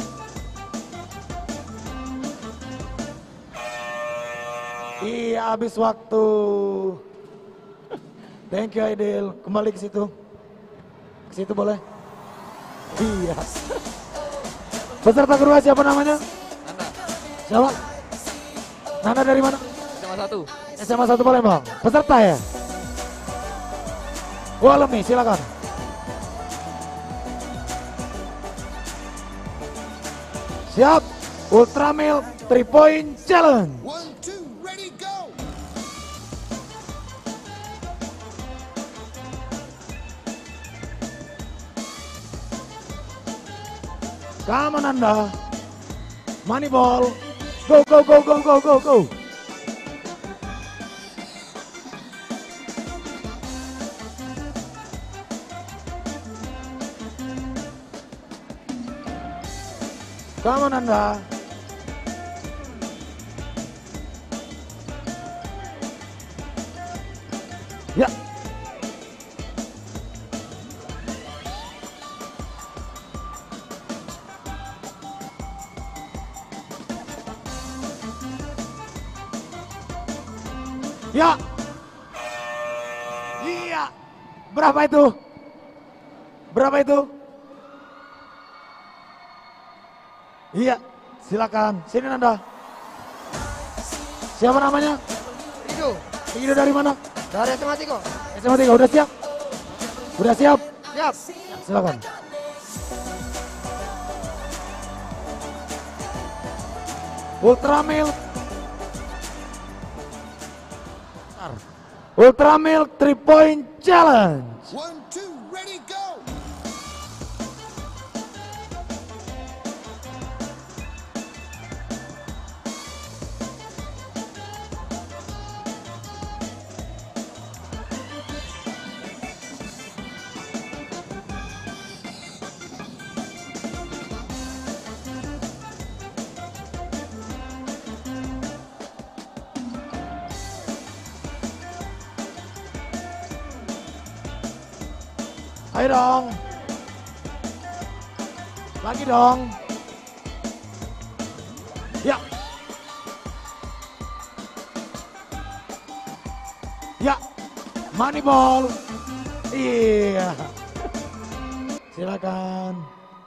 Iya, habis waktu. Thank you Aidil. Kembali ke situ. Ke situ boleh? Iya. Peserta kedua siapa namanya? Nanda. Siapa? Nanda dari mana? S M A satu. S M A satu Palembang. Peserta ya? Walemi, silakan. Siap. Ultra Milk three point Challenge. One, two, ready, go! Come on Anda. Money ball. Go, go, go, go, go, go, go. Come on Anda. Ya. Ya. Iya. Berapa itu? Berapa itu? Iya, silakan. Sini Nanda. Siapa namanya? Rido. Rido dari mana? Dari S M A tiga. S M A tiga, udah siap? Udah siap? Siap. Silakan. Ultramilk. Ultramilk three point challenge. One, two, ready, go! Ayo dong. Lagi dong. Ya. Ya. Money ball. Iya. Silakan.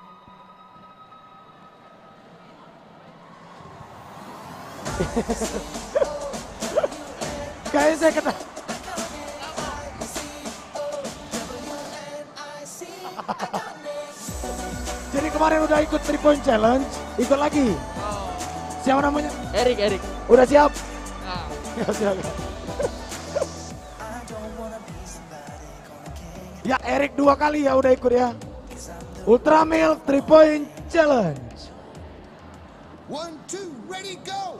Kayaknya saya kena. Jadi kemarin udah ikut three point challenge, ikut lagi. Siapa namanya? Erik, Erik. Udah siap? Nah. Ya, silakan. Ya, Erik dua kali ya udah ikut ya. Ultramilk three point challenge. One, two, ready, go!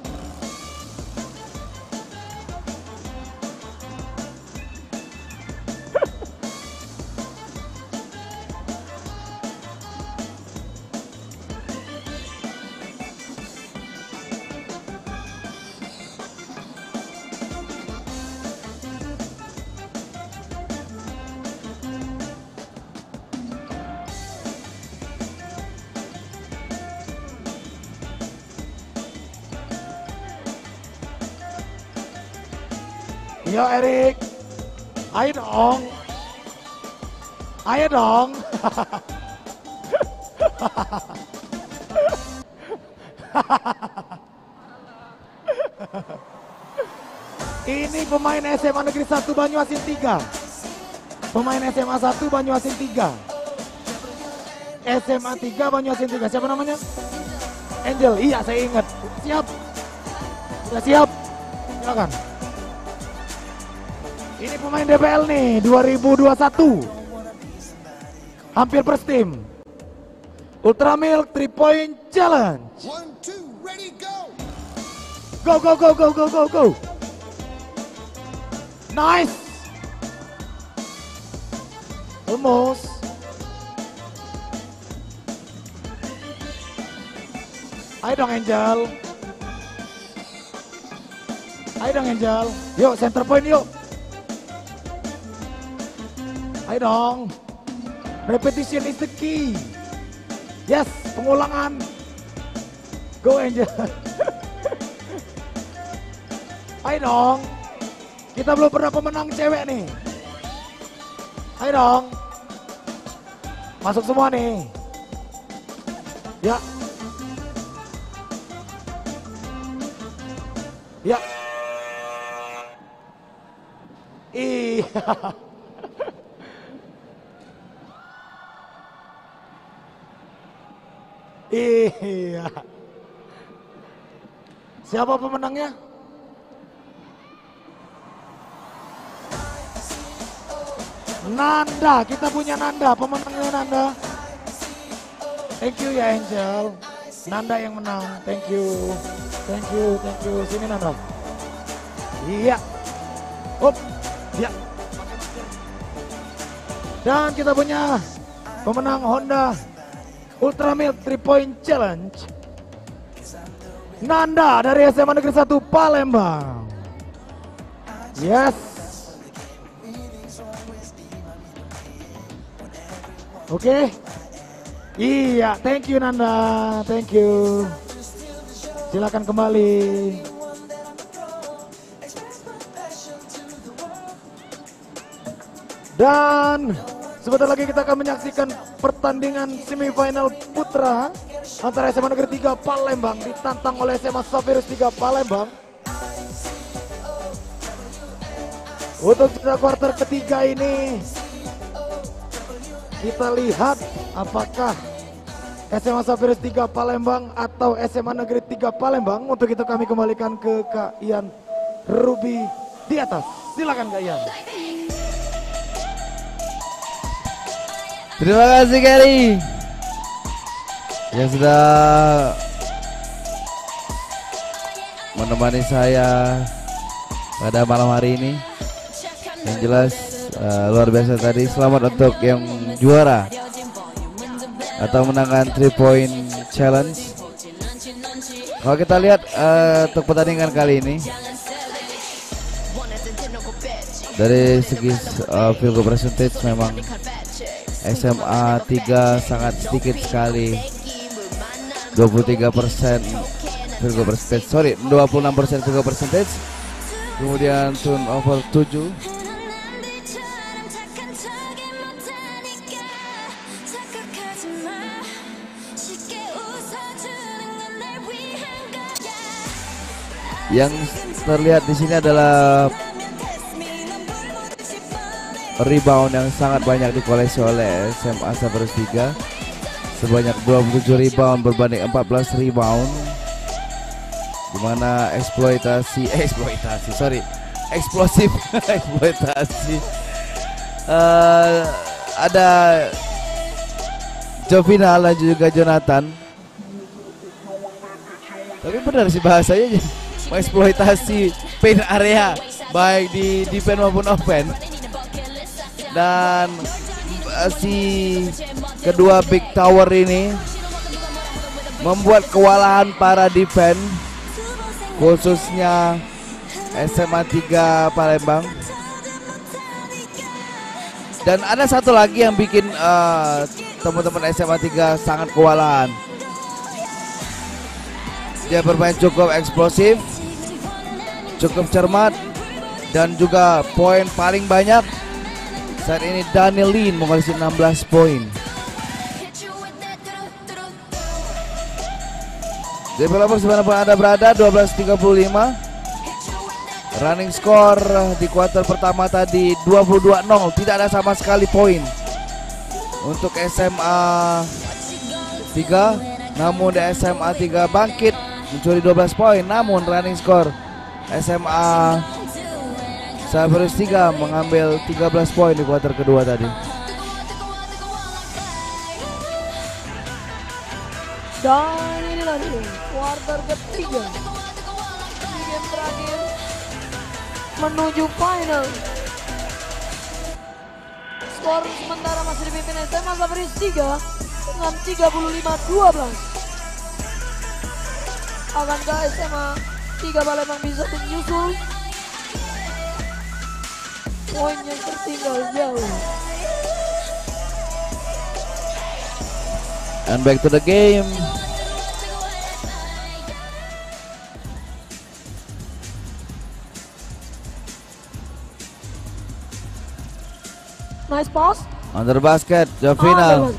Yo Erik, ayo dong, ayo dong. Ini pemain S M A Negeri satu Banyuasin tiga. Pemain S M A satu Banyuasin tiga. S M A tiga Banyuasin tiga. Siapa namanya? Angel. Iya saya ingat. Siap. Sudah siap. Silakan. Ini pemain D P L nih, dua ribu dua puluh satu. Hampir first team. Ultramilk three point challenge. One, two, ready, go! Go, go, go, go, go, go, go. Nice. Almost. Ayo dong Angel. Ayo dong Angel. Yuk center point yuk. Ayo dong. Repetition is the key. Yes, pengulangan. Go Angel. Ayo dong. Kita belum pernah pemenang cewek nih. Ayo dong. Masuk semua nih. Ya. Ya. Iya. Iya. Siapa pemenangnya? Nanda, kita punya Nanda, pemenangnya Nanda. Thank you ya Angel. Nanda yang menang. Thank you. Thank you, thank you. Sini Nanda. Iya. Up. Ya. Dan kita punya pemenang Honda Ultra Milk three point Challenge. Nanda dari S M A Negeri satu Palembang. Yes. Oke. Okay. Iya, thank you Nanda, thank you. Silakan kembali. Dan sebentar lagi kita akan menyaksikan pertandingan semifinal putra antara S M A Negeri tiga Palembang ditantang oleh S M A Saphirus tiga Palembang. Untuk kuarter ketiga ini kita lihat apakah S M A Saphirus tiga Palembang atau S M A Negeri tiga Palembang. Untuk itu kami kembalikan ke Kak Ian Ruby di atas. Silakan Kak Ian. Terima kasih Gary yang sudah menemani saya pada malam hari ini. Yang jelas uh, luar biasa tadi. Selamat untuk yang juara atau menangkan three point challenge. Kalau kita lihat uh, untuk pertandingan kali ini dari segi uh, field goal percentage memang S M A tiga sangat sedikit sekali, dua puluh tiga persen field goal percentage, sorry dua puluh enam persen field goal percentage. Kemudian turnover tujuh. Yang terlihat di sini adalah rebound yang sangat banyak dikoleksi oleh S M A Saphirus tiga, sebanyak dua puluh tujuh rebound berbanding empat belas rebound, dimana eksploitasi eh, eksploitasi sorry eksplosif eksploitasi uh, ada Jovinal dan juga Jonathan. Tapi benar sih bahasanya, mengeksploitasi paint area baik di defense maupun offense. Dan uh, si kedua big tower ini membuat kewalahan para defense, khususnya S M A tiga Palembang. Dan ada satu lagi yang bikin uh, teman-teman S M A tiga sangat kewalahan. Dia bermain cukup eksplosif, cukup cermat, dan juga poin paling banyak saat ini Daniel Lin mengoleksi enam belas poin. Developers dimanapun Anda berada, dua belas tiga puluh lima. Running score di kuarter pertama tadi dua puluh dua nol, tidak ada sama sekali poin untuk S M A tiga. Namun di S M A tiga bangkit mencuri dua belas poin, namun running score S M A Saphirus tiga mengambil tiga belas poin di kuarter kedua tadi. Dan inilah nih kuarter ketiga di game terakhir menuju final. Skor sementara masih dipimpin S M A Saphirus tiga dengan tiga puluh lima dua belas. Akankah S M A tiga Palembang bisa menyusul? Poin yang tertinggal jauh. And back to the game. Nice pass. Under basket, Jovinal.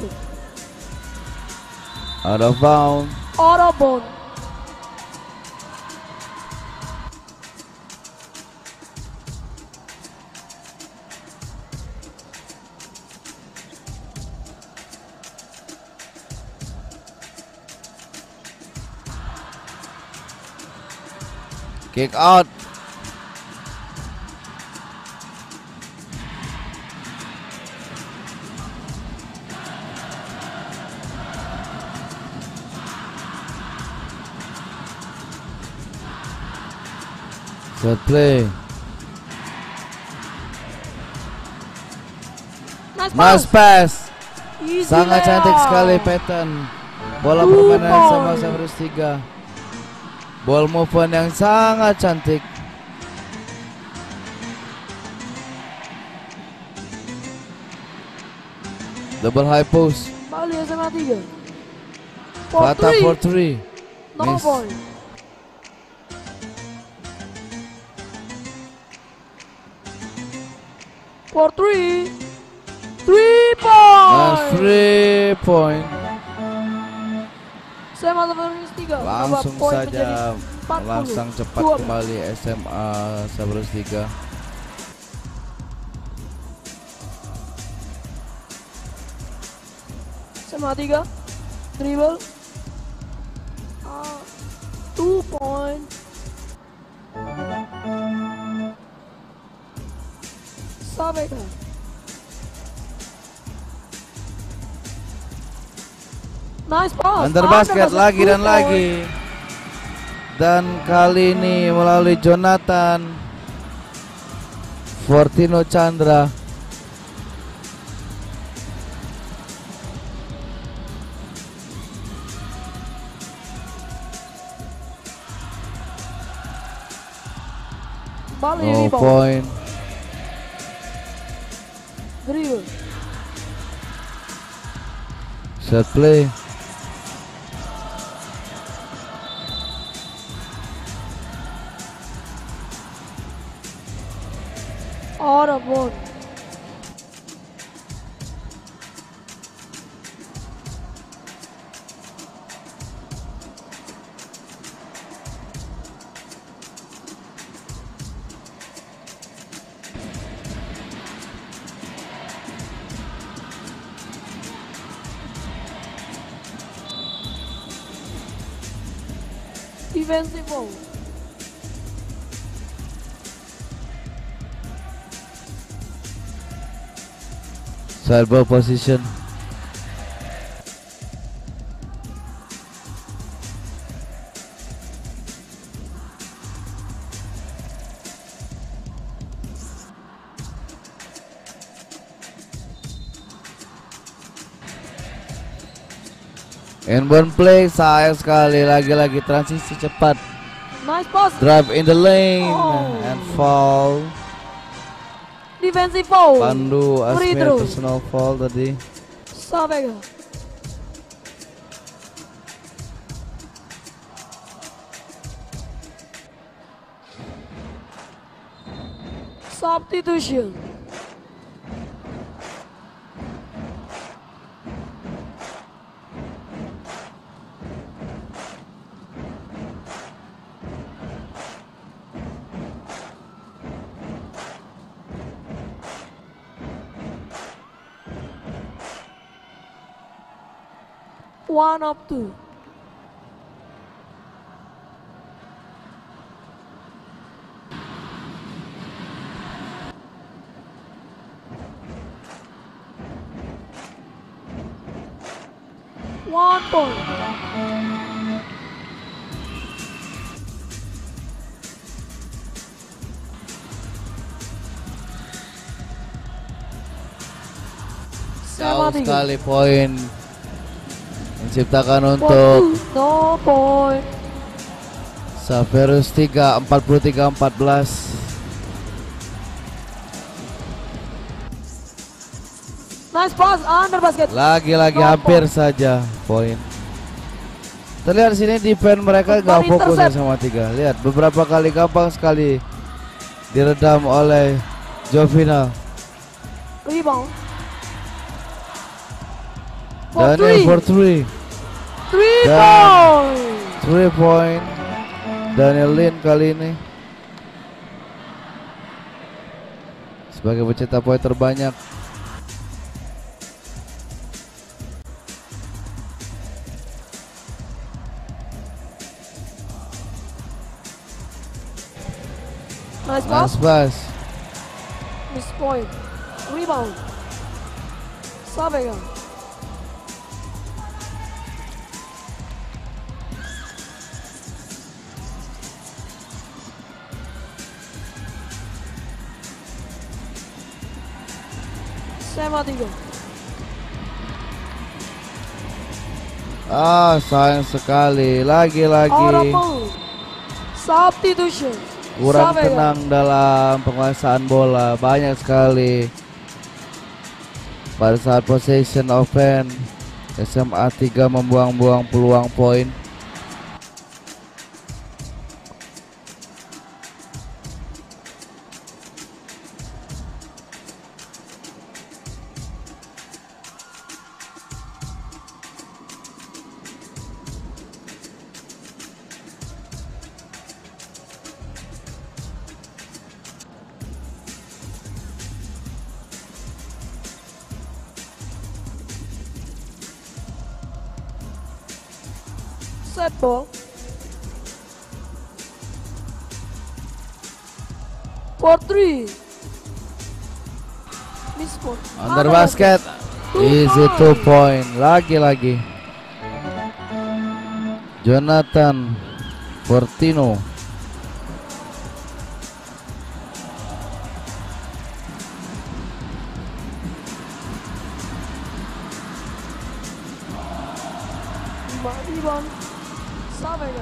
Out of bound. Out of bound. Kick out. Set play. Nice Nice pass. pass. Easy Sangat layup. cantik sekali pattern. Bola Two permainan sama point. Sabrus tiga. Ball movement yang sangat cantik. Double high post. Bali S M A tiga. Fata for three. No Miss. point. For three. Three point. Nice three point. S M A Sabrus tiga. Langsung Poin saja menjadi empat puluh. langsung cepat Dua belas. kembali S M A Sabrus tiga. S M A tiga. Dribble. Uh, two point. Sabeka. Nice pass. Under basket lagi dan two lagi. Dan kali ini melalui Jonathan Fortino Chandra. Bali No rebound. point. Dribble. Set play. Out of one. Defensive foul. Side ball position. Inbound play, sayang sekali, lagi-lagi transisi cepat. Nice pass. Drive in the lane Oh. and foul. Defensive foul. Pandu Free Asmir throw. personal foul tadi. Sabeka. Substitution. One up two. One point. Jauh sekali poin menciptakan For untuk two, no point. Saverus tiga, empat puluh tiga empat belas. Nice pass under basket. Lagi-lagi No hampir point. saja poin. Terlihat sini defense mereka Kembali gak fokus intercept. sama tiga. Lihat beberapa kali gampang sekali diredam oleh Jovinal. Rebound. For Daniel three. for three. Three Dan- point. Three point. Daniel Lin kali ini sebagai pencetak poin terbanyak. Nice pass. Nice pass. Miss point. Rebound. Sabeka. S M A tiga. Ah, sayang sekali. Lagi-lagi Audible. Substitution. kurang Savega. tenang dalam penguasaan bola. Banyak sekali pada saat possession offense. S M A tiga membuang-buang peluang poin. Set ball. For three. Miss point. Under basket. Easy two point. Lagi-lagi Jonathan Fortino. Ivan Savega.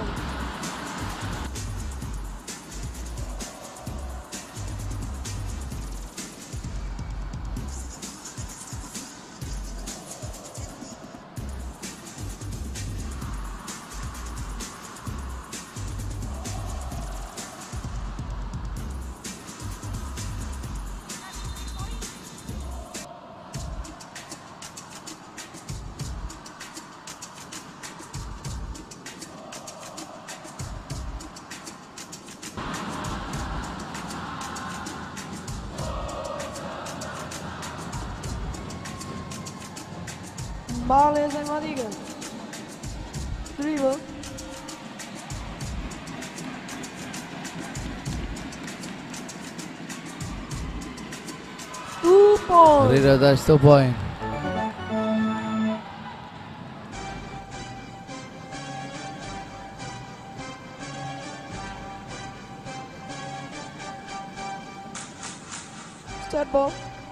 Kembali S M A tiga. Dribble. Two point. Rida touch two point. Step ball.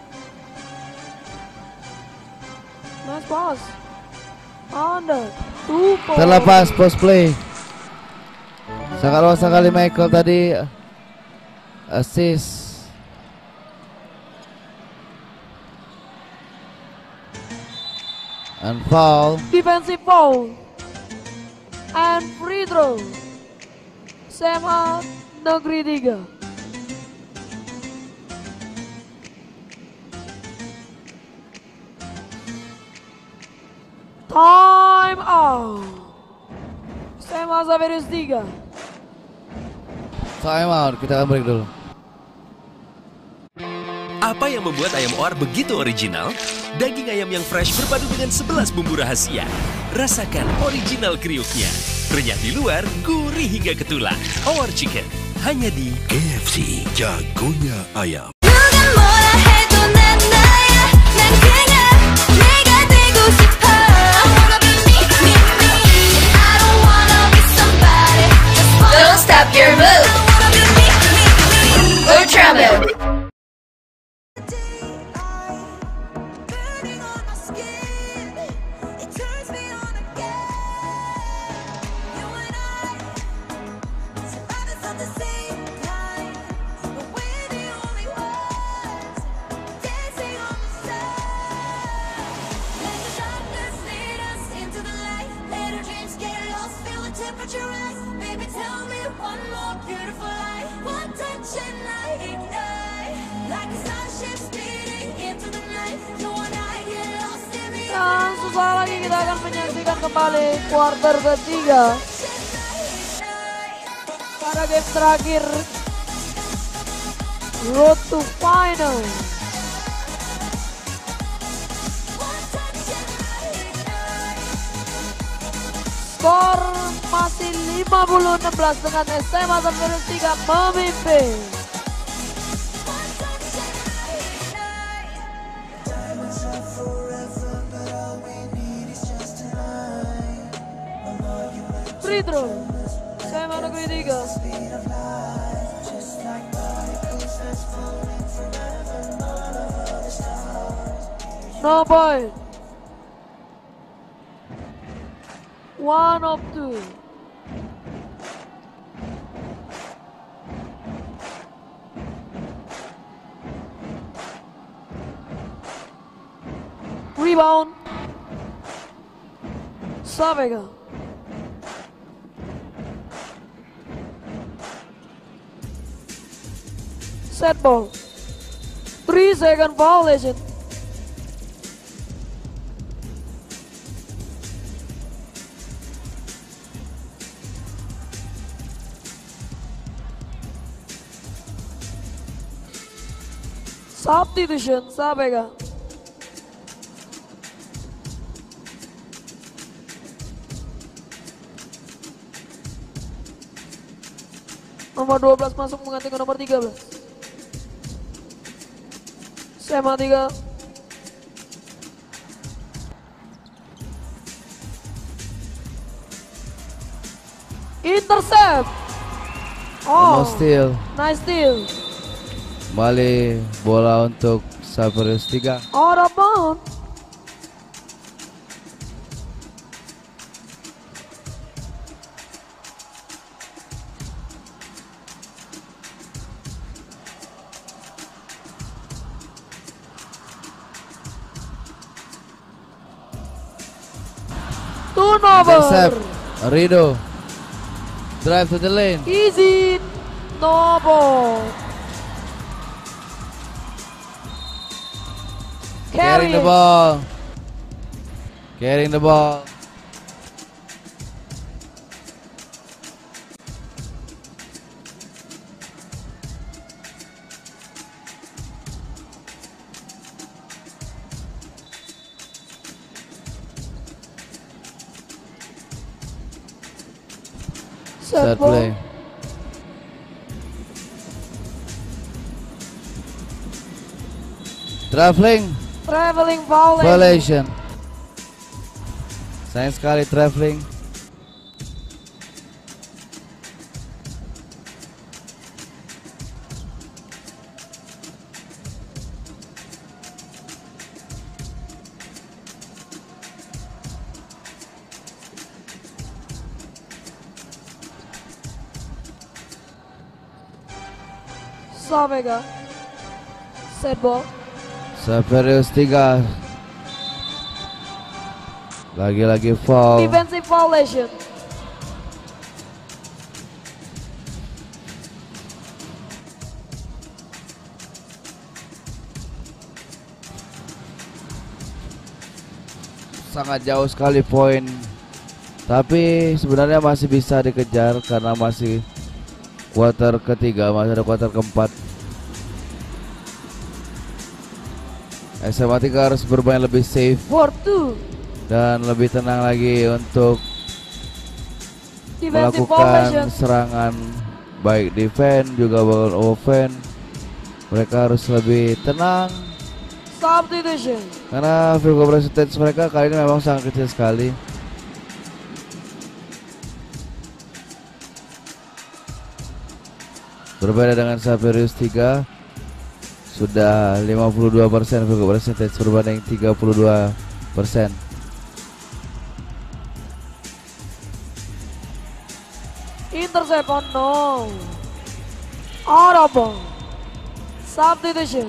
Nice pass. Under. Two point. Terlepas post play. Sangat luas sekali Michael tadi. Assist. And foul. Defensive foul. And free throw. S M A Negeri tiga. Time out. S M A Zaverius tiga. Time out. Kita akan break dulu. Apa yang membuat ayam oar begitu original? Daging ayam yang fresh berpadu dengan sebelas bumbu rahasia. Rasakan original kriuknya. Renyah di luar, gurih hingga ke tulang. Oar Chicken, hanya di K F C Jagonya Ayam. 누가 뭐라 해도 난 나야 난 그냥 내가 되고 싶어 I wanna be me, me, me I don't wanna be somebody Don't stop your move I wanna be me, me, me Ultra move Dan sesaat lagi kita akan menyaksikan kembali kuarter ketiga pada game terakhir Road to Final. Skor masih lima puluh enam belas dengan S M A Zaverius tiga memimpin. Free throw S M A Negeri tiga. No point. One of two. Rebound. Sabega. Set ball. Three second violation. Substitution, Sabega. Nomor dua belas masuk menggantikan nomor tiga belas. S M A tiga. Intercept. Oh, Almost steal. Nice steal. Kembali bola untuk Saberius tiga. Out of bound. Turnover. Intercept. Rido. Drive to the lane. Easy. No ball. Carrying the ball. Carrying the ball. Set play. Traveling. Traveling violation. Violation. Sayang sekali traveling. Sabega. Set ball. Saberius tiga. Lagi-lagi foul. Defensive violation. Sangat jauh sekali poin. Tapi sebenarnya masih bisa dikejar karena masih kuarter ketiga, masih ada kuarter keempat. S M A tiga harus bermain lebih safe For two. dan lebih tenang lagi untuk Defensive melakukan violation. serangan baik defense juga bahkan offense. Mereka harus lebih tenang Substitution. karena field goal percentage mereka kali ini memang sangat kecil sekali. Berbeda dengan Saberius tiga, sudah lima puluh dua persen field goal percentage berbanding tiga puluh dua persen. Intercept on no. Out of bounds. Substitution.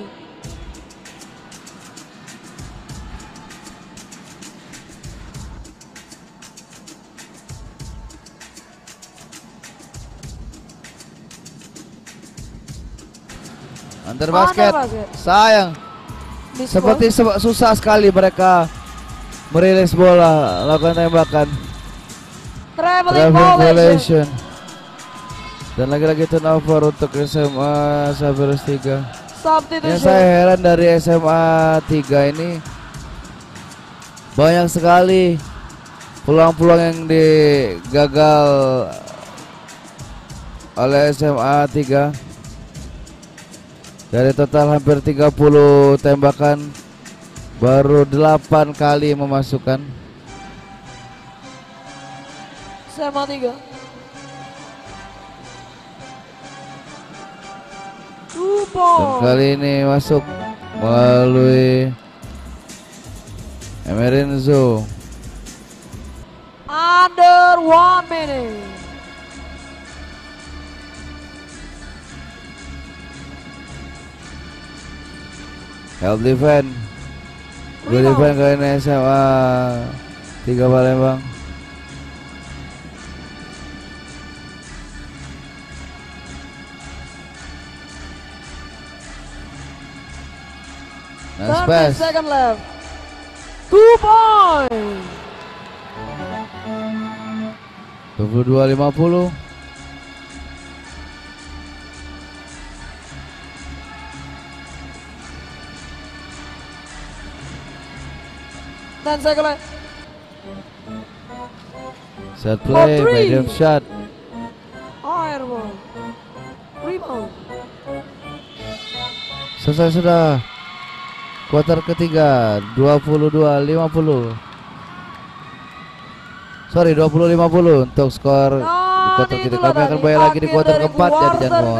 Under basket. Under basket. Sayang. Miss Seperti se- susah sekali mereka merilis bola, lakukan tembakan. Traveling Traveling violation. violation. Dan lagi-lagi turnover untuk S M A Saberius tiga. Yang saya Substitution. heran dari S M A tiga ini banyak sekali peluang-peluang yang digagal oleh S M A tiga. Dari total hampir tiga puluh tembakan, baru delapan kali memasukkan. S M A tiga. Two Dan ball. kali ini masuk melalui Emerenzo. Under one minute. Help defend. Good defend kali ini S M A tiga Palembang. Nice pass. Second left. Two point. dua puluh dua lima puluh. Dan second left. Set play, medium shot. Airball. Rebound. Selesai sudah. Kuarter ketiga, dua puluh dua lima puluh. Sorry, dua puluh lima puluh untuk skor kuarter ketiga. Kami akan bayar lagi di kuarter keempat, jadi jangan bohong.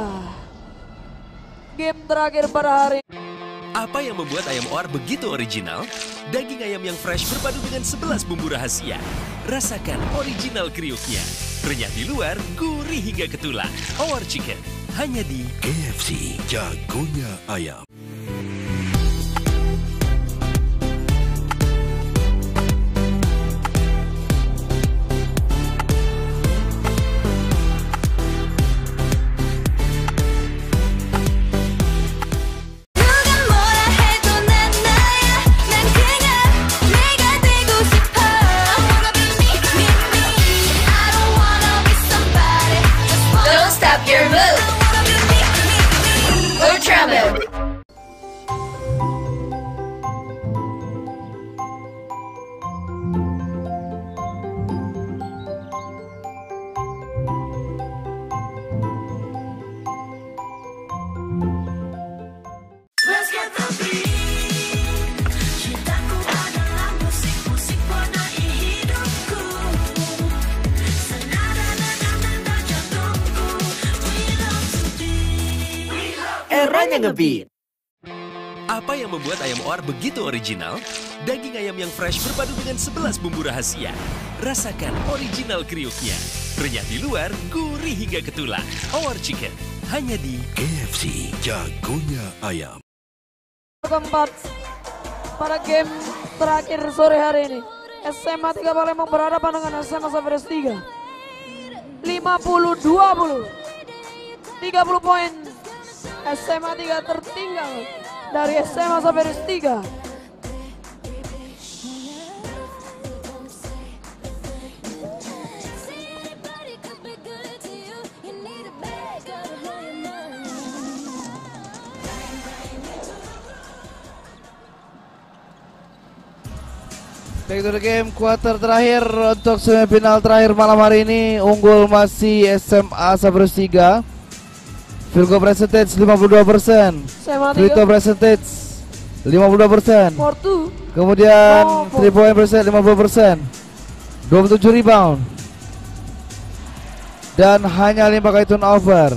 Game terakhir pada hari. Apa yang membuat ayam O A R begitu original? Daging ayam yang fresh berpadu dengan sebelas bumbu rahasia. Rasakan original kriuknya. Renyah di luar, gurih hingga ke tulang. O A R Chicken, hanya di K F C, jagonya ayam. Eranya ngebeat. Apa yang membuat ayam O A R begitu original? Daging ayam yang fresh berpadu dengan sebelas bumbu rahasia. Rasakan original kriuknya. Renyah di luar, gurih hingga ke tulang. O A R Chicken, hanya di K F C, jagonya ayam. Keempat pada game terakhir sore hari ini, S M A tiga Palembang berhadapan dengan S M A Saveris tiga. lima puluh dua puluh. tiga puluh poin S M A tiga tertinggal dari S M A Saveris tiga. Back to the game, kuarter terakhir untuk semifinal terakhir malam hari ini. Unggul masih S M A Saveris tiga. Field goal percentage lima puluh dua persen. Free throw percentage lima puluh dua persen. Kemudian three point percent lima puluh persen. dua puluh tujuh rebound. Dan hanya lima kali turnover.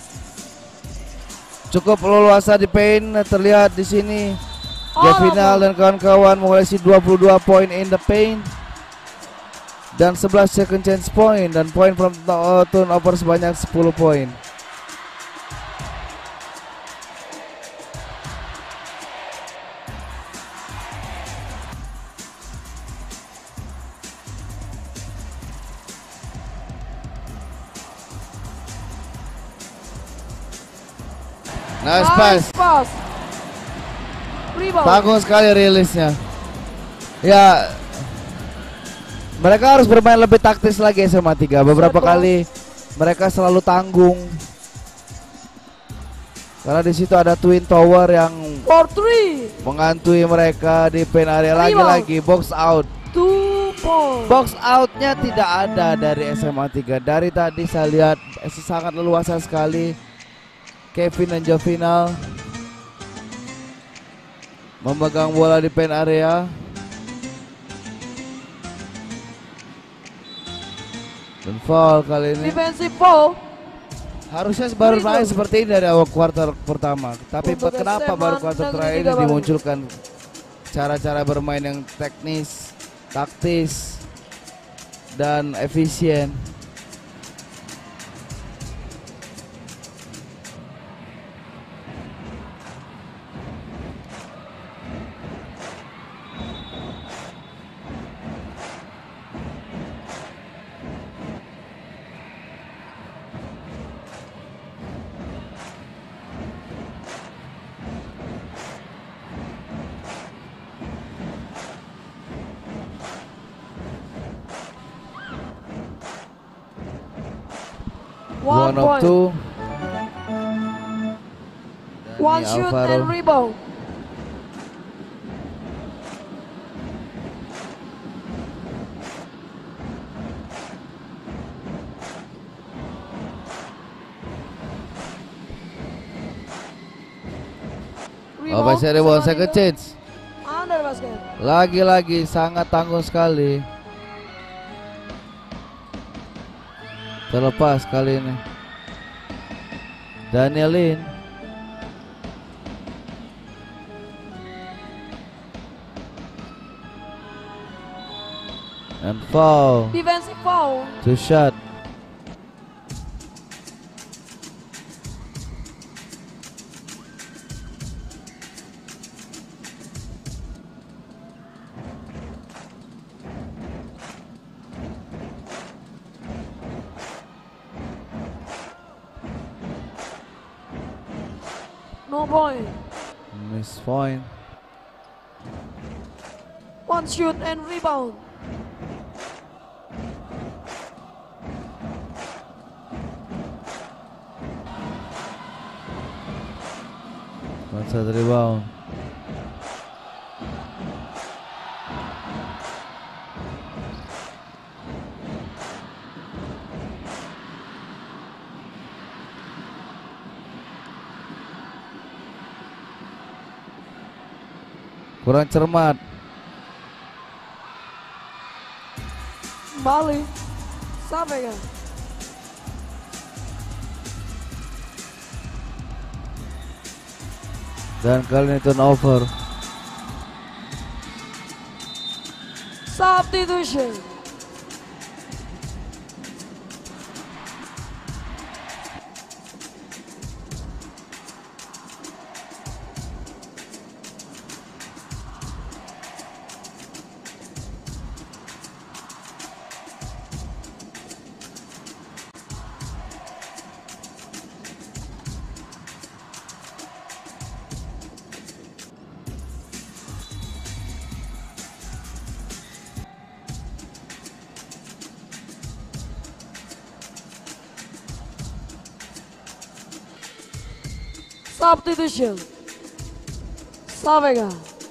Cukup leluasa di paint, terlihat di sini. Gavinal dan kawan-kawan mengoleksi dua puluh dua poin in the paint dan sebelas second chance point dan poin from turnover sebanyak sepuluh poin. Nice pass. pass. Bagus sekali rilisnya. Ya, mereka harus bermain lebih taktis lagi S M A tiga. Beberapa kali mereka selalu tanggung. Karena di situ ada Twin Tower yang menghantui mereka di paint area. Lagi-lagi box out. Box outnya tidak ada dari S M A tiga. Dari tadi saya lihat sangat leluasa sekali Kevin dan Jovinal memegang bola di paint area. Dan foul kali ini. Defensive foul. Harusnya baru main seperti ini dari awal kuarter pertama. Tapi untuk kenapa baru kuarter terakhir ini dimunculkan cara-cara bermain yang teknis, taktis, dan efisien. One, One of point. two. One Dani shoot Alvaro. and rebound. Oh, masih ada one second Samadika. chance. Under basket. Lagi-lagi sangat tanggung sekali. Terlepas kali ini. Danielin. And foul. Defensive foul. Two shot. No point. Miss point. One shoot and rebound. One shot rebound. Kurang cermat. Kembali. Sampai kan. Dan kali ini turnover. Substitution. Substitution. Savega.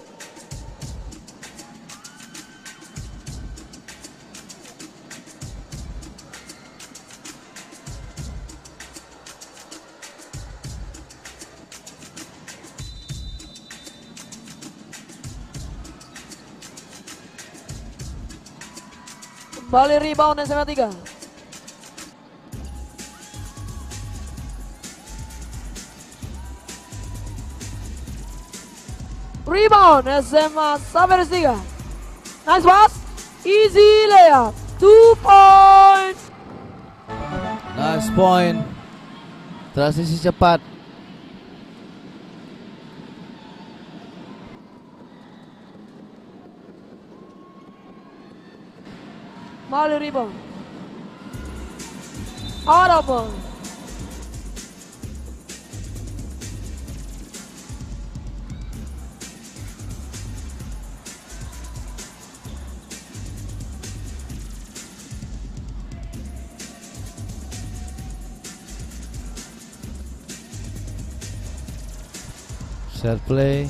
Kembali rebound S M A tiga. Rebound S M A Saveris tiga. Nice pass. Easy layup. Two point. Nice point. Transisi cepat. Kembali rebound. Out of bounds. Set play.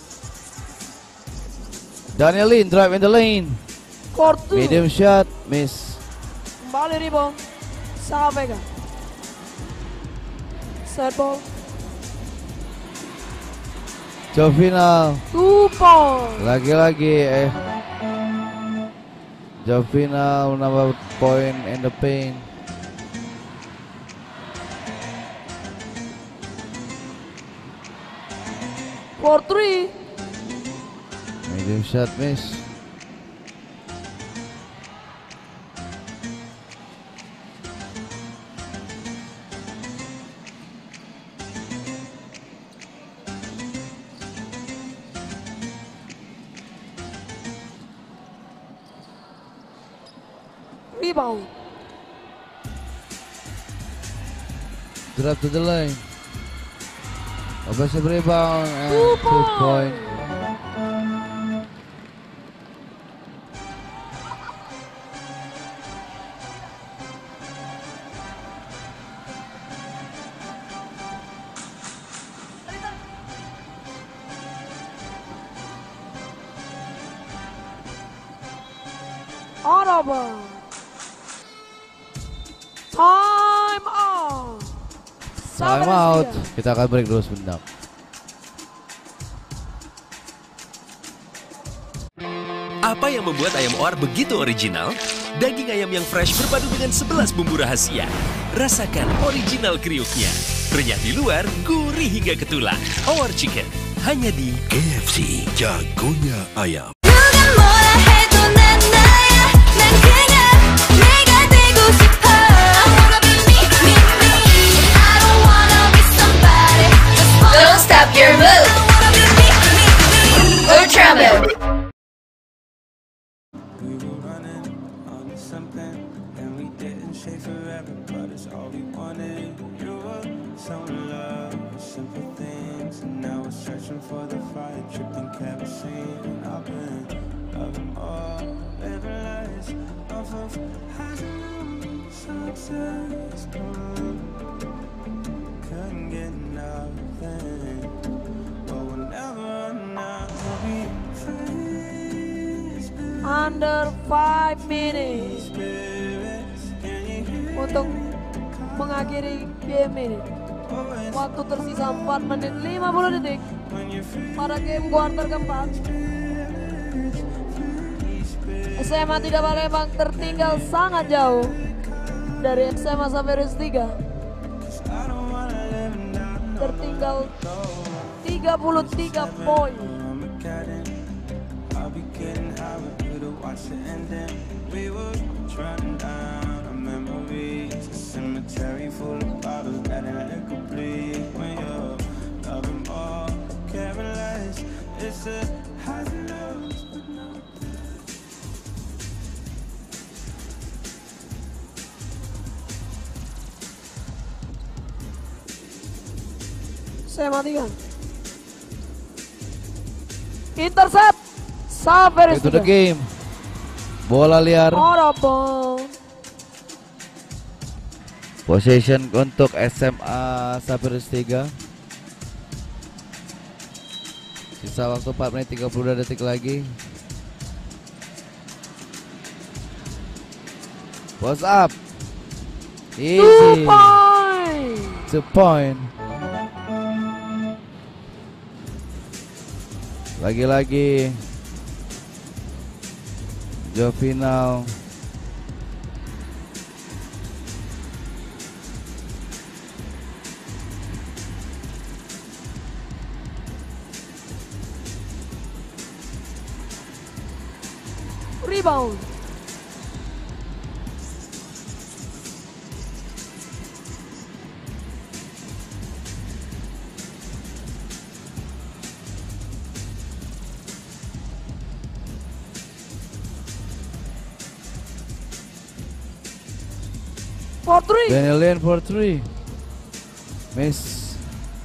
Danielin drive in the lane. Court two. Medium shot, miss. Kembali rebound. Savega. Set ball. Jovinal. Two point. Lagi-lagi eh. Jovinal menambah poin in the paint. For three. Game shot miss. Rebound. Drop to the line. Offensive rebound and two, two point. Audible. Time out. Time out. Kita akan break dulu sebentar. Apa yang membuat ayam O R begitu original? Daging ayam yang fresh berpadu dengan sebelas bumbu rahasia. Rasakan original kriuknya. Renyah di luar, gurih hingga ke tulang. O R Chicken, hanya di K F C. Jagonya ayam. 누가 뭐라 해도 난 나야 난 그냥 내가 되고 싶어 I wanna be me, me, me I don't wanna be somebody Don't stop your move I wanna be me, me, me Ultra move We were running on something and we didn't stay forever, but it's all we wanted. You were so in love with simple things, and now we're searching for the fire, dripping kerosene. And I've been loving all, living lives off of highs and lows. Success gone, couldn't get nothing, but we'll never run out. We'll be friends. Under five minutes untuk mengakhiri game ini. Waktu tersisa empat menit lima puluh detik pada game kuarter keempat. S M A tiga Palembang tertinggal sangat jauh dari S M A Saverus tiga. Tertinggal tiga puluh tiga poin. Watch it and then we were driving down our memories, a cemetery full of bottles that ain't liquor bleed. When you're loving more, caring less, it's the highs and lows, but no. S M A tiga intercept Saverus Itu the tiga. game. Bola liar. Audible. Possession untuk S M A Saverus tiga. Sisa waktu empat menit tiga puluh dua detik lagi. Post up. Easy. Two point. Two point. Lagi-lagi Jovinal. Rebound. For three. Daniel Lane for three. Miss.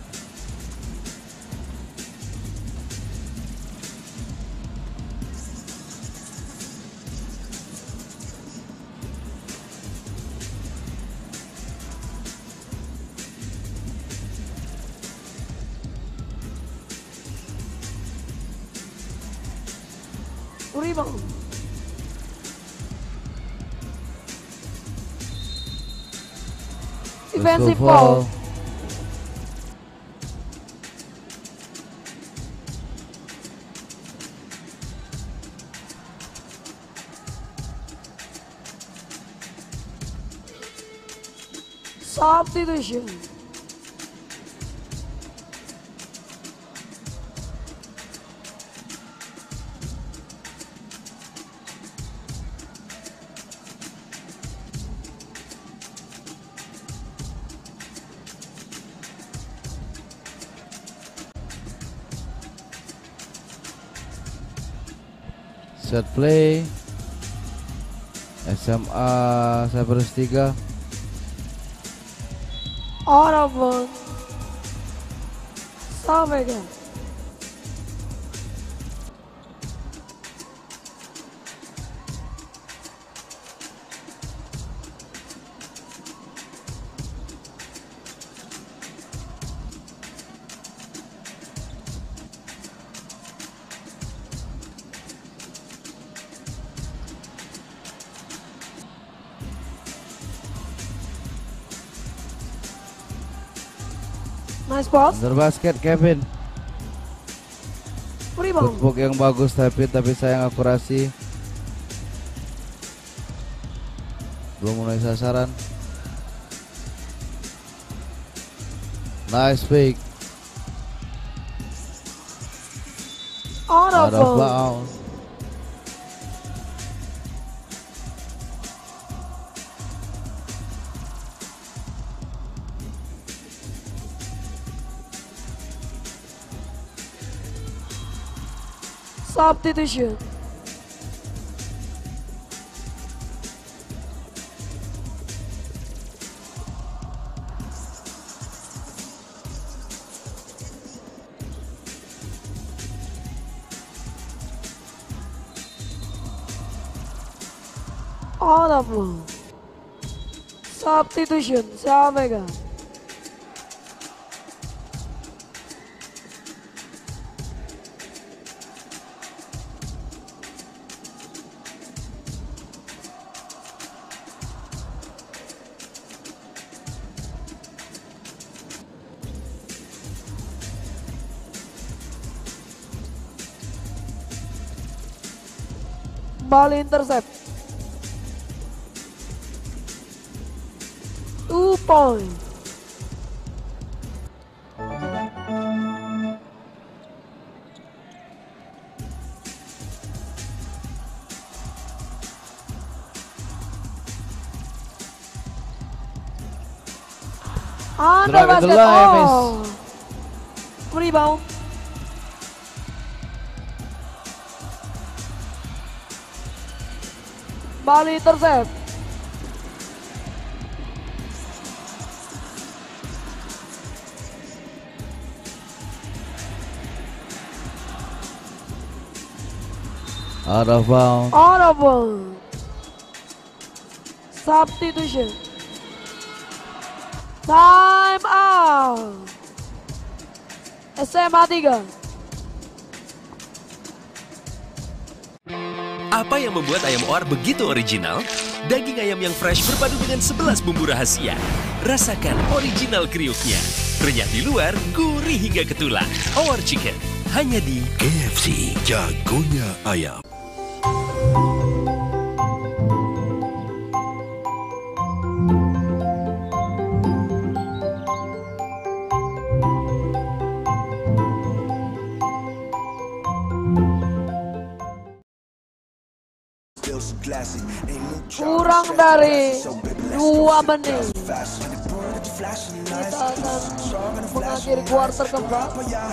Rebound. Defensive foul. Substitution. Set play S M A Cyberus tiga. Out of bounds. Savega. Nice pass. Under basket Kevin. Rebound. Footwork yang bagus tapi tapi sayang akurasi. Belum mulai sasaran. Nice pick. Out of Out of bounds. bounds. Substitution. Out of bounds. Substitution. Savega. Ball intercept. Two point. Under Drag at the basket. line, Oh. Rebound. Ball intercept. Out of bounds. Out of bounds. Substitution. Time out. S M A tiga. Apa yang membuat ayam O A R begitu original? Daging ayam yang fresh berpadu dengan sebelas bumbu rahasia. Rasakan original kriuknya. Renyah di luar, gurih hingga ke tulang. O A R Chicken, hanya di K F C Jagonya Ayam. Kurang dari dua menit. Kita akan mengakhiri kuarter keempat.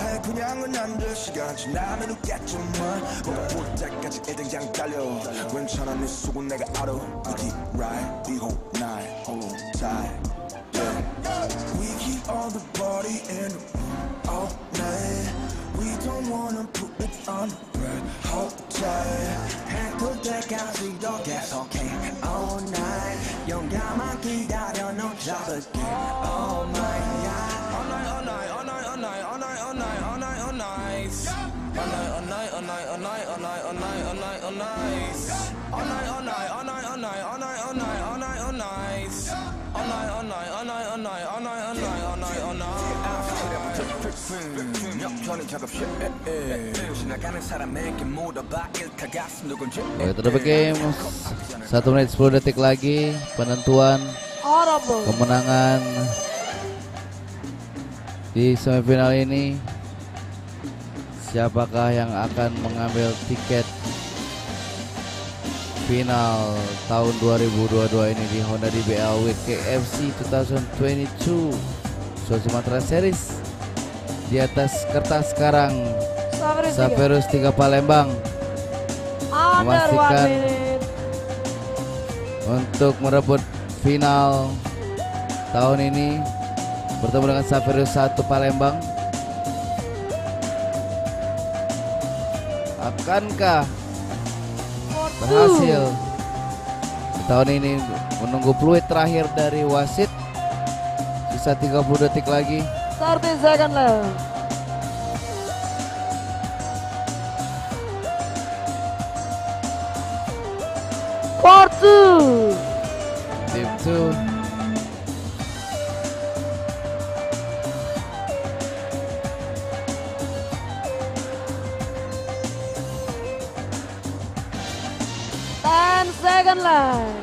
We don't wanna put it on red hot tight. 해볼 때까지 더 계속해 all night. 용감한 기다려 너 잡을게 all night. All night, all night, all night, all night, all night, all night, all night, all night. All night, all night, all night, all night, all night, all night, all night, all night. All night, all night, all night, all night, all night, all night, all night, all night. All night, all night, all night, all night, all night, all night, all night, all night. Oke, terdapat game satu menit sepuluh detik lagi penentuan kemenangan di semifinal ini. Siapakah yang akan mengambil tiket final tahun dua ribu dua puluh dua ini di Honda D B L W K F C dua ribu dua puluh dua Sulawesi Sumatera Series. Di atas kertas sekarang Cyberus tiga Palembang. Ah. under one memastikan minute. untuk merebut final tahun ini bertemu dengan Xaverius satu Palembang. Akankah berhasil tahun ini menunggu peluit terakhir dari wasit? Sisa tiga puluh detik lagi. thirty second left. four two. Team two. ten second left.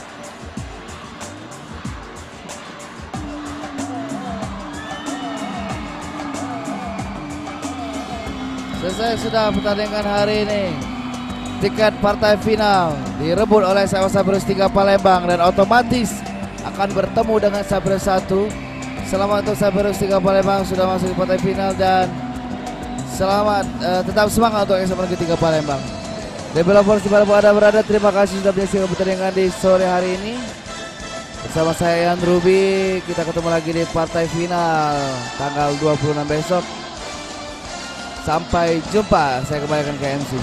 Selesai sudah pertandingan hari ini. Tiket partai final direbut oleh Xaverius tiga Palembang dan otomatis akan bertemu dengan Xaverius satu. Selamat untuk Xaverius tiga Palembang sudah masuk di partai final dan selamat uh, tetap semangat untuk S M A Negeri tiga Palembang. Developers di mana Anda berada, terima kasih sudah menyaksikan pertandingan di sore hari ini. Bersama saya Ian Ruby, kita ketemu lagi di partai final tanggal dua puluh enam besok. Sampai jumpa, saya kembalikan ke M C.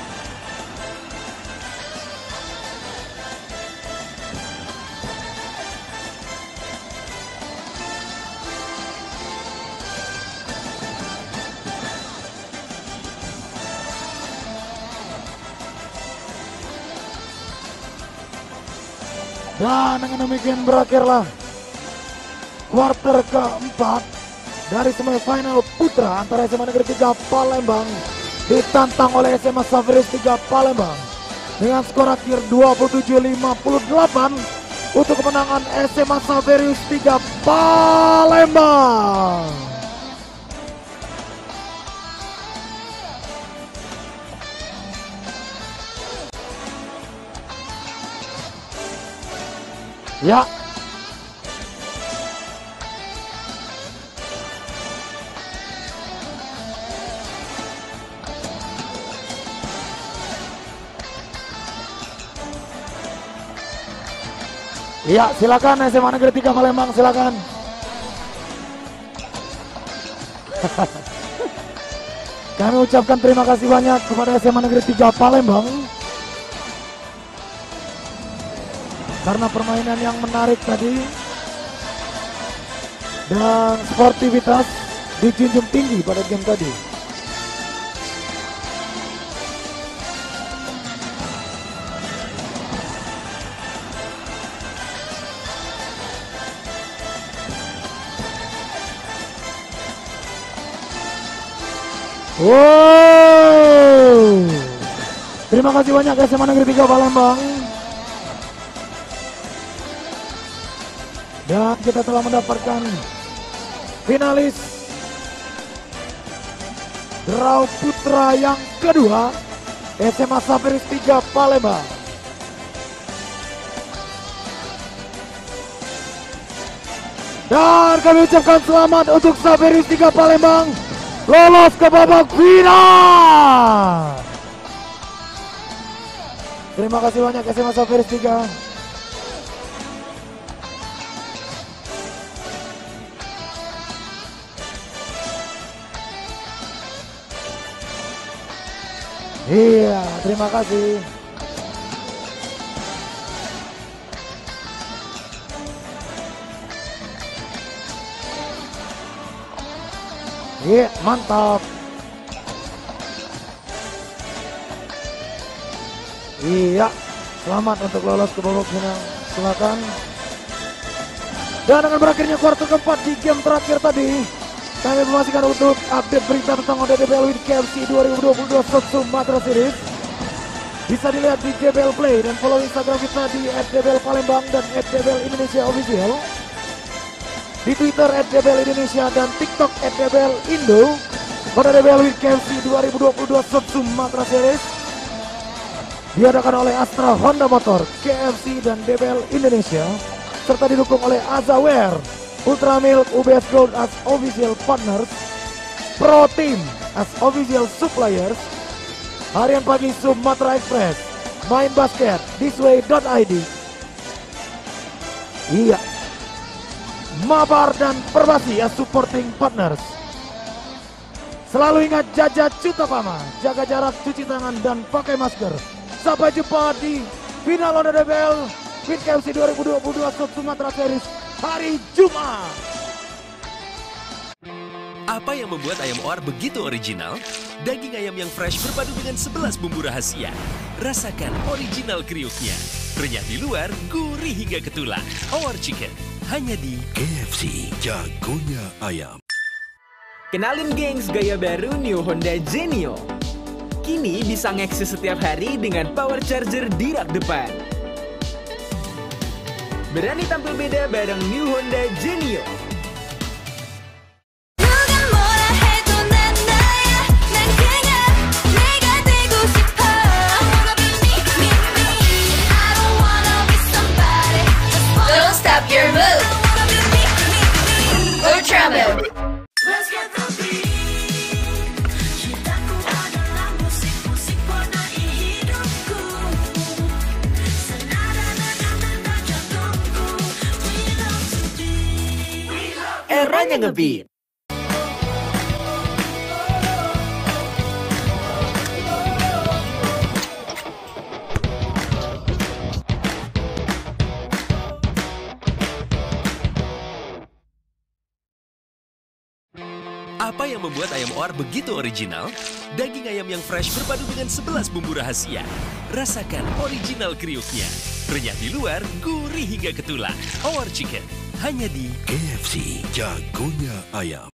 Dan dengan demikian berakhirlah kuarter keempat dari semifinal putra antara S M A Negeri tiga Palembang ditantang oleh S M A Xaverius tiga Palembang dengan skor akhir dua puluh tujuh lima puluh delapan untuk kemenangan S M A Xaverius tiga Palembang. Ya. Ya, silakan S M A Negeri tiga Palembang, silakan. Kami ucapkan terima kasih banyak kepada S M A Negeri tiga Palembang karena permainan yang menarik tadi dan sportivitas dijunjung tinggi pada game tadi. Wow, terima kasih banyak S M A Negeri tiga Palembang. Dan kita telah mendapatkan finalis draw putra yang kedua S M A Xaverius tiga Palembang. Dan kami ucapkan selamat untuk Xaverius tiga Palembang lolos ke babak final. Terima kasih banyak S M A Xaverius tiga. Iya, terima kasih. Iya, mantap. Iya, selamat untuk lolos ke babak final. Silakan. Dan dengan berakhirnya kuarter keempat di game terakhir tadi, kami memastikan untuk update berita tentang Honda D B L Win K F C dua ribu dua puluh dua South Sumatra Series bisa dilihat di D B L Play dan follow Instagram kita di et d b l palembang dan et d b l indonesia official, di Twitter et d b l indonesia dan TikTok et d b l indo. Honda D B L Win K F C dua ribu dua puluh dua South Sumatra Series diadakan oleh Astra Honda Motor, K F C dan D B L Indonesia serta didukung oleh Azaware, Ultramilk, U B S Gold as official partners, Pro Team as official suppliers, Harian Pagi Sumatera Express, main basket, thisway dot I D. Iya, Mabar dan Perbasi as supporting partners. Selalu ingat jaga Cutapama, jaga jarak, cuci tangan, dan pakai masker. Sampai jumpa di final Honda D B L Fit K F C dua ribu dua puluh dua South Sumatera Series hari Jumat. Apa yang membuat ayam O R begitu original? Daging ayam yang fresh berpadu dengan sebelas bumbu rahasia. Rasakan original kriuknya. Renyah di luar, gurih hingga ke tulang. O R Chicken, hanya di K F C, jagonya ayam. Kenalin gengs gaya baru New Honda Genio. Kini bisa ngeksis setiap hari dengan power charger di rak depan. Berani tampil beda bareng New Honda Genio. Don't stop your move. Ultra move. Eranya ngebeat. Apa yang membuat ayam O R begitu original? Daging ayam yang fresh berpadu dengan sebelas bumbu rahasia. Rasakan original kriuknya. Renyah di luar, gurih hingga ke tulang. O R Chicken, hanya di K F C, jagonya ayam.